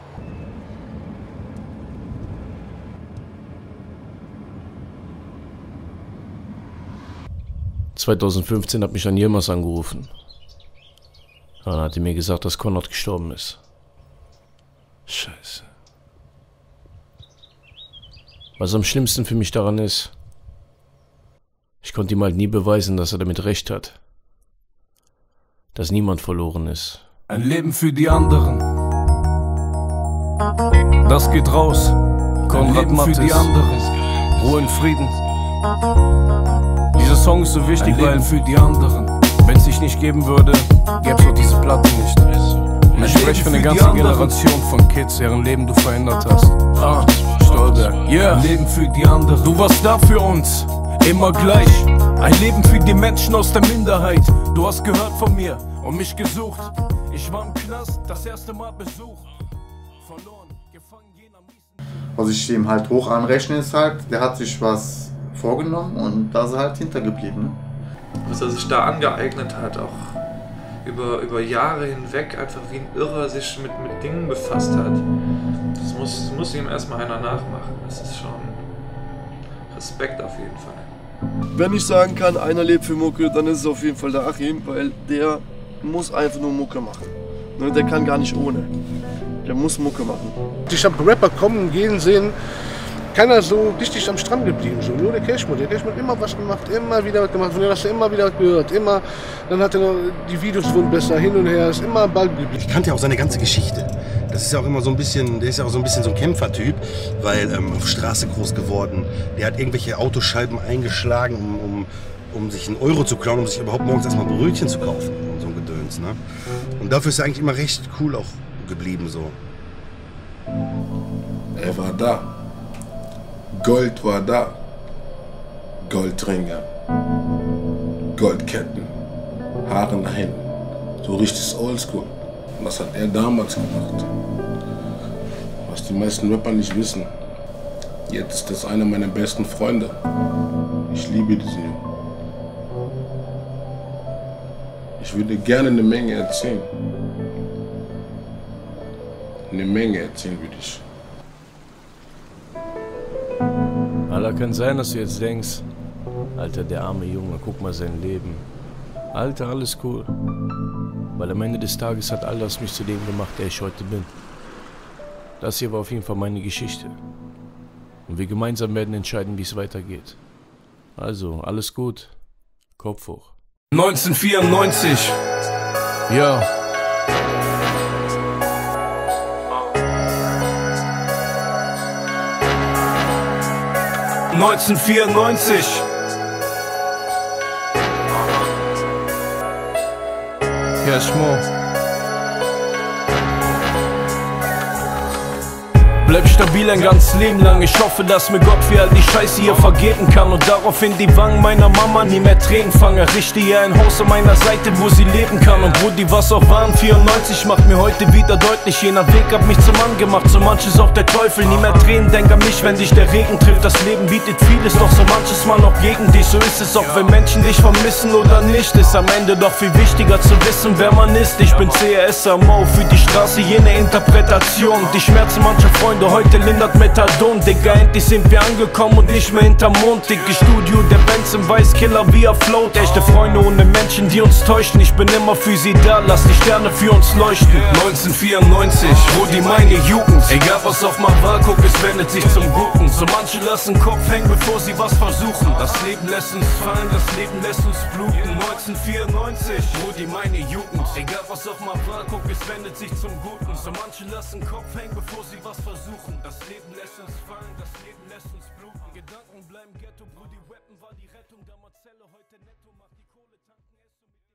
zweitausendfünfzehn hat mich dann Yilmaz angerufen. Dann hat er mir gesagt, dass Konrad gestorben ist. Scheiße. Was am schlimmsten für mich daran ist, ich konnte ihm halt nie beweisen, dass er damit recht hat. Dass niemand verloren ist. Ein Leben für die anderen. Das geht raus. Konrad Mattes. Für die anderen. Ruhe in Frieden. Dieser Song ist so wichtig, ein weil für die anderen. Wenn es dich nicht geben würde, gäbe es auch diese Platte nicht. Und ich spreche für eine ganze Generation von Kids, deren Leben du verändert hast. Ah, Stolberg. Yeah. Ein Leben für die anderen. Du warst da für uns. Immer gleich. Ein Leben für die Menschen aus der Minderheit. Du hast gehört von mir und mich gesucht. Ich war im Knast, das erste Mal Besuch. Verloren, gefangen, jener miesen. Was ich ihm halt hoch anrechne, ist halt, der hat sich was vorgenommen und da ist er halt hintergeblieben. Ne? Was er sich da angeeignet hat, auch über, über Jahre hinweg einfach wie ein Irrer sich mit, mit Dingen befasst hat. Das muss, das muss ihm erstmal einer nachmachen. Das ist schon Respekt auf jeden Fall. Wenn ich sagen kann, einer lebt für Mucke, dann ist es auf jeden Fall der Achim, weil der muss einfach nur Mucke machen. Der kann gar nicht ohne. Der muss Mucke machen. Ich habe Rapper kommen und gehen sehen, keiner so richtig am Strand geblieben, so. Nur der Cashmo. Der Cashmo hat immer was gemacht, immer wieder was gemacht, von dem hast du immer wieder was gehört, immer, dann hat er noch, die Videos wurden besser, hin und her, ist immer am Ball geblieben. Ich kannte ja auch seine ganze Geschichte. Das ist ja auch immer so ein bisschen, der ist ja auch so ein bisschen so ein Kämpfertyp, weil ähm, auf Straße groß geworden, der hat irgendwelche Autoscheiben eingeschlagen, um, um, um sich einen Euro zu klauen, um sich überhaupt morgens erstmal Brötchen zu kaufen und so ein Gedöns, ne? Und dafür ist er eigentlich immer recht cool auch geblieben, so. Er war da. Gold war da. Goldringe. Goldketten. Haare nach hinten. So richtig oldschool. Und das hat er damals gemacht. Was die meisten Rapper nicht wissen. Jetzt ist das einer meiner besten Freunde. Ich liebe diesen Jungen. Ich würde gerne eine Menge erzählen. Eine Menge erzählen würde ich. Alter, kann sein, dass du jetzt denkst, Alter, der arme Junge, guck mal sein Leben. Alter, alles cool. Weil am Ende des Tages hat all das mich zu dem gemacht, der ich heute bin. Das hier war auf jeden Fall meine Geschichte. Und wir gemeinsam werden entscheiden, wie es weitergeht. Also, alles gut. Kopf hoch. neunzehnhundertvierundneunzig. Ja. neunzehnhundertvierundneunzig. Cashmo. Bleib stabil ein ganzes Leben lang. Ich hoffe, dass mir Gott für all die Scheiße hier vergeben kann und daraufhin die Wangen meiner Mama nie mehr Tränen fangen. Richte ihr ein Haus an meiner Seite, wo sie leben kann. Und Brudi, was auch waren, vierundneunzig macht mir heute wieder deutlich. Jener Weg hat mich zum Mann gemacht, so manches auch der Teufel. Nie mehr Tränen, denk an mich, wenn dich der Regen trifft. Das Leben bietet vieles, doch so manches Mal noch gegen dich. So ist es auch, wenn Menschen dich vermissen oder nicht. Ist am Ende doch viel wichtiger zu wissen, wer man ist. Ich bin C R S am Mo für die Straße, jene Interpretation. Die Schmerzen mancher Freunde heute lindert Methadon, Digga, endlich sind wir angekommen und nicht mehr hinterm Mond. Dicke Studio, der Benz im Weißkiller, wie er float. Echte Freunde ohne Menschen, die uns täuschen. Ich bin immer für sie da, lass die Sterne für uns leuchten. neunzehnhundertvierundneunzig, Brudi, meine Jugend. Egal was auf mal war, guck, es wendet sich zum Guten. So manche lassen Kopf hängen, bevor sie was versuchen. Das Leben lässt uns fallen, das Leben lässt uns bluten. neunzehnhundertvierundneunzig, Brudi, meine Jugend. Egal was auf mal war, guck, es wendet sich zum Guten. So manche lassen Kopf hängen, bevor sie was versuchen. Das Leben lässt uns fallen, das Leben lässt uns bluten. Gedanken bleiben Ghetto, Brudi, Rappen war die Rettung. Der Marcelle heute netto macht die Kohle tanken.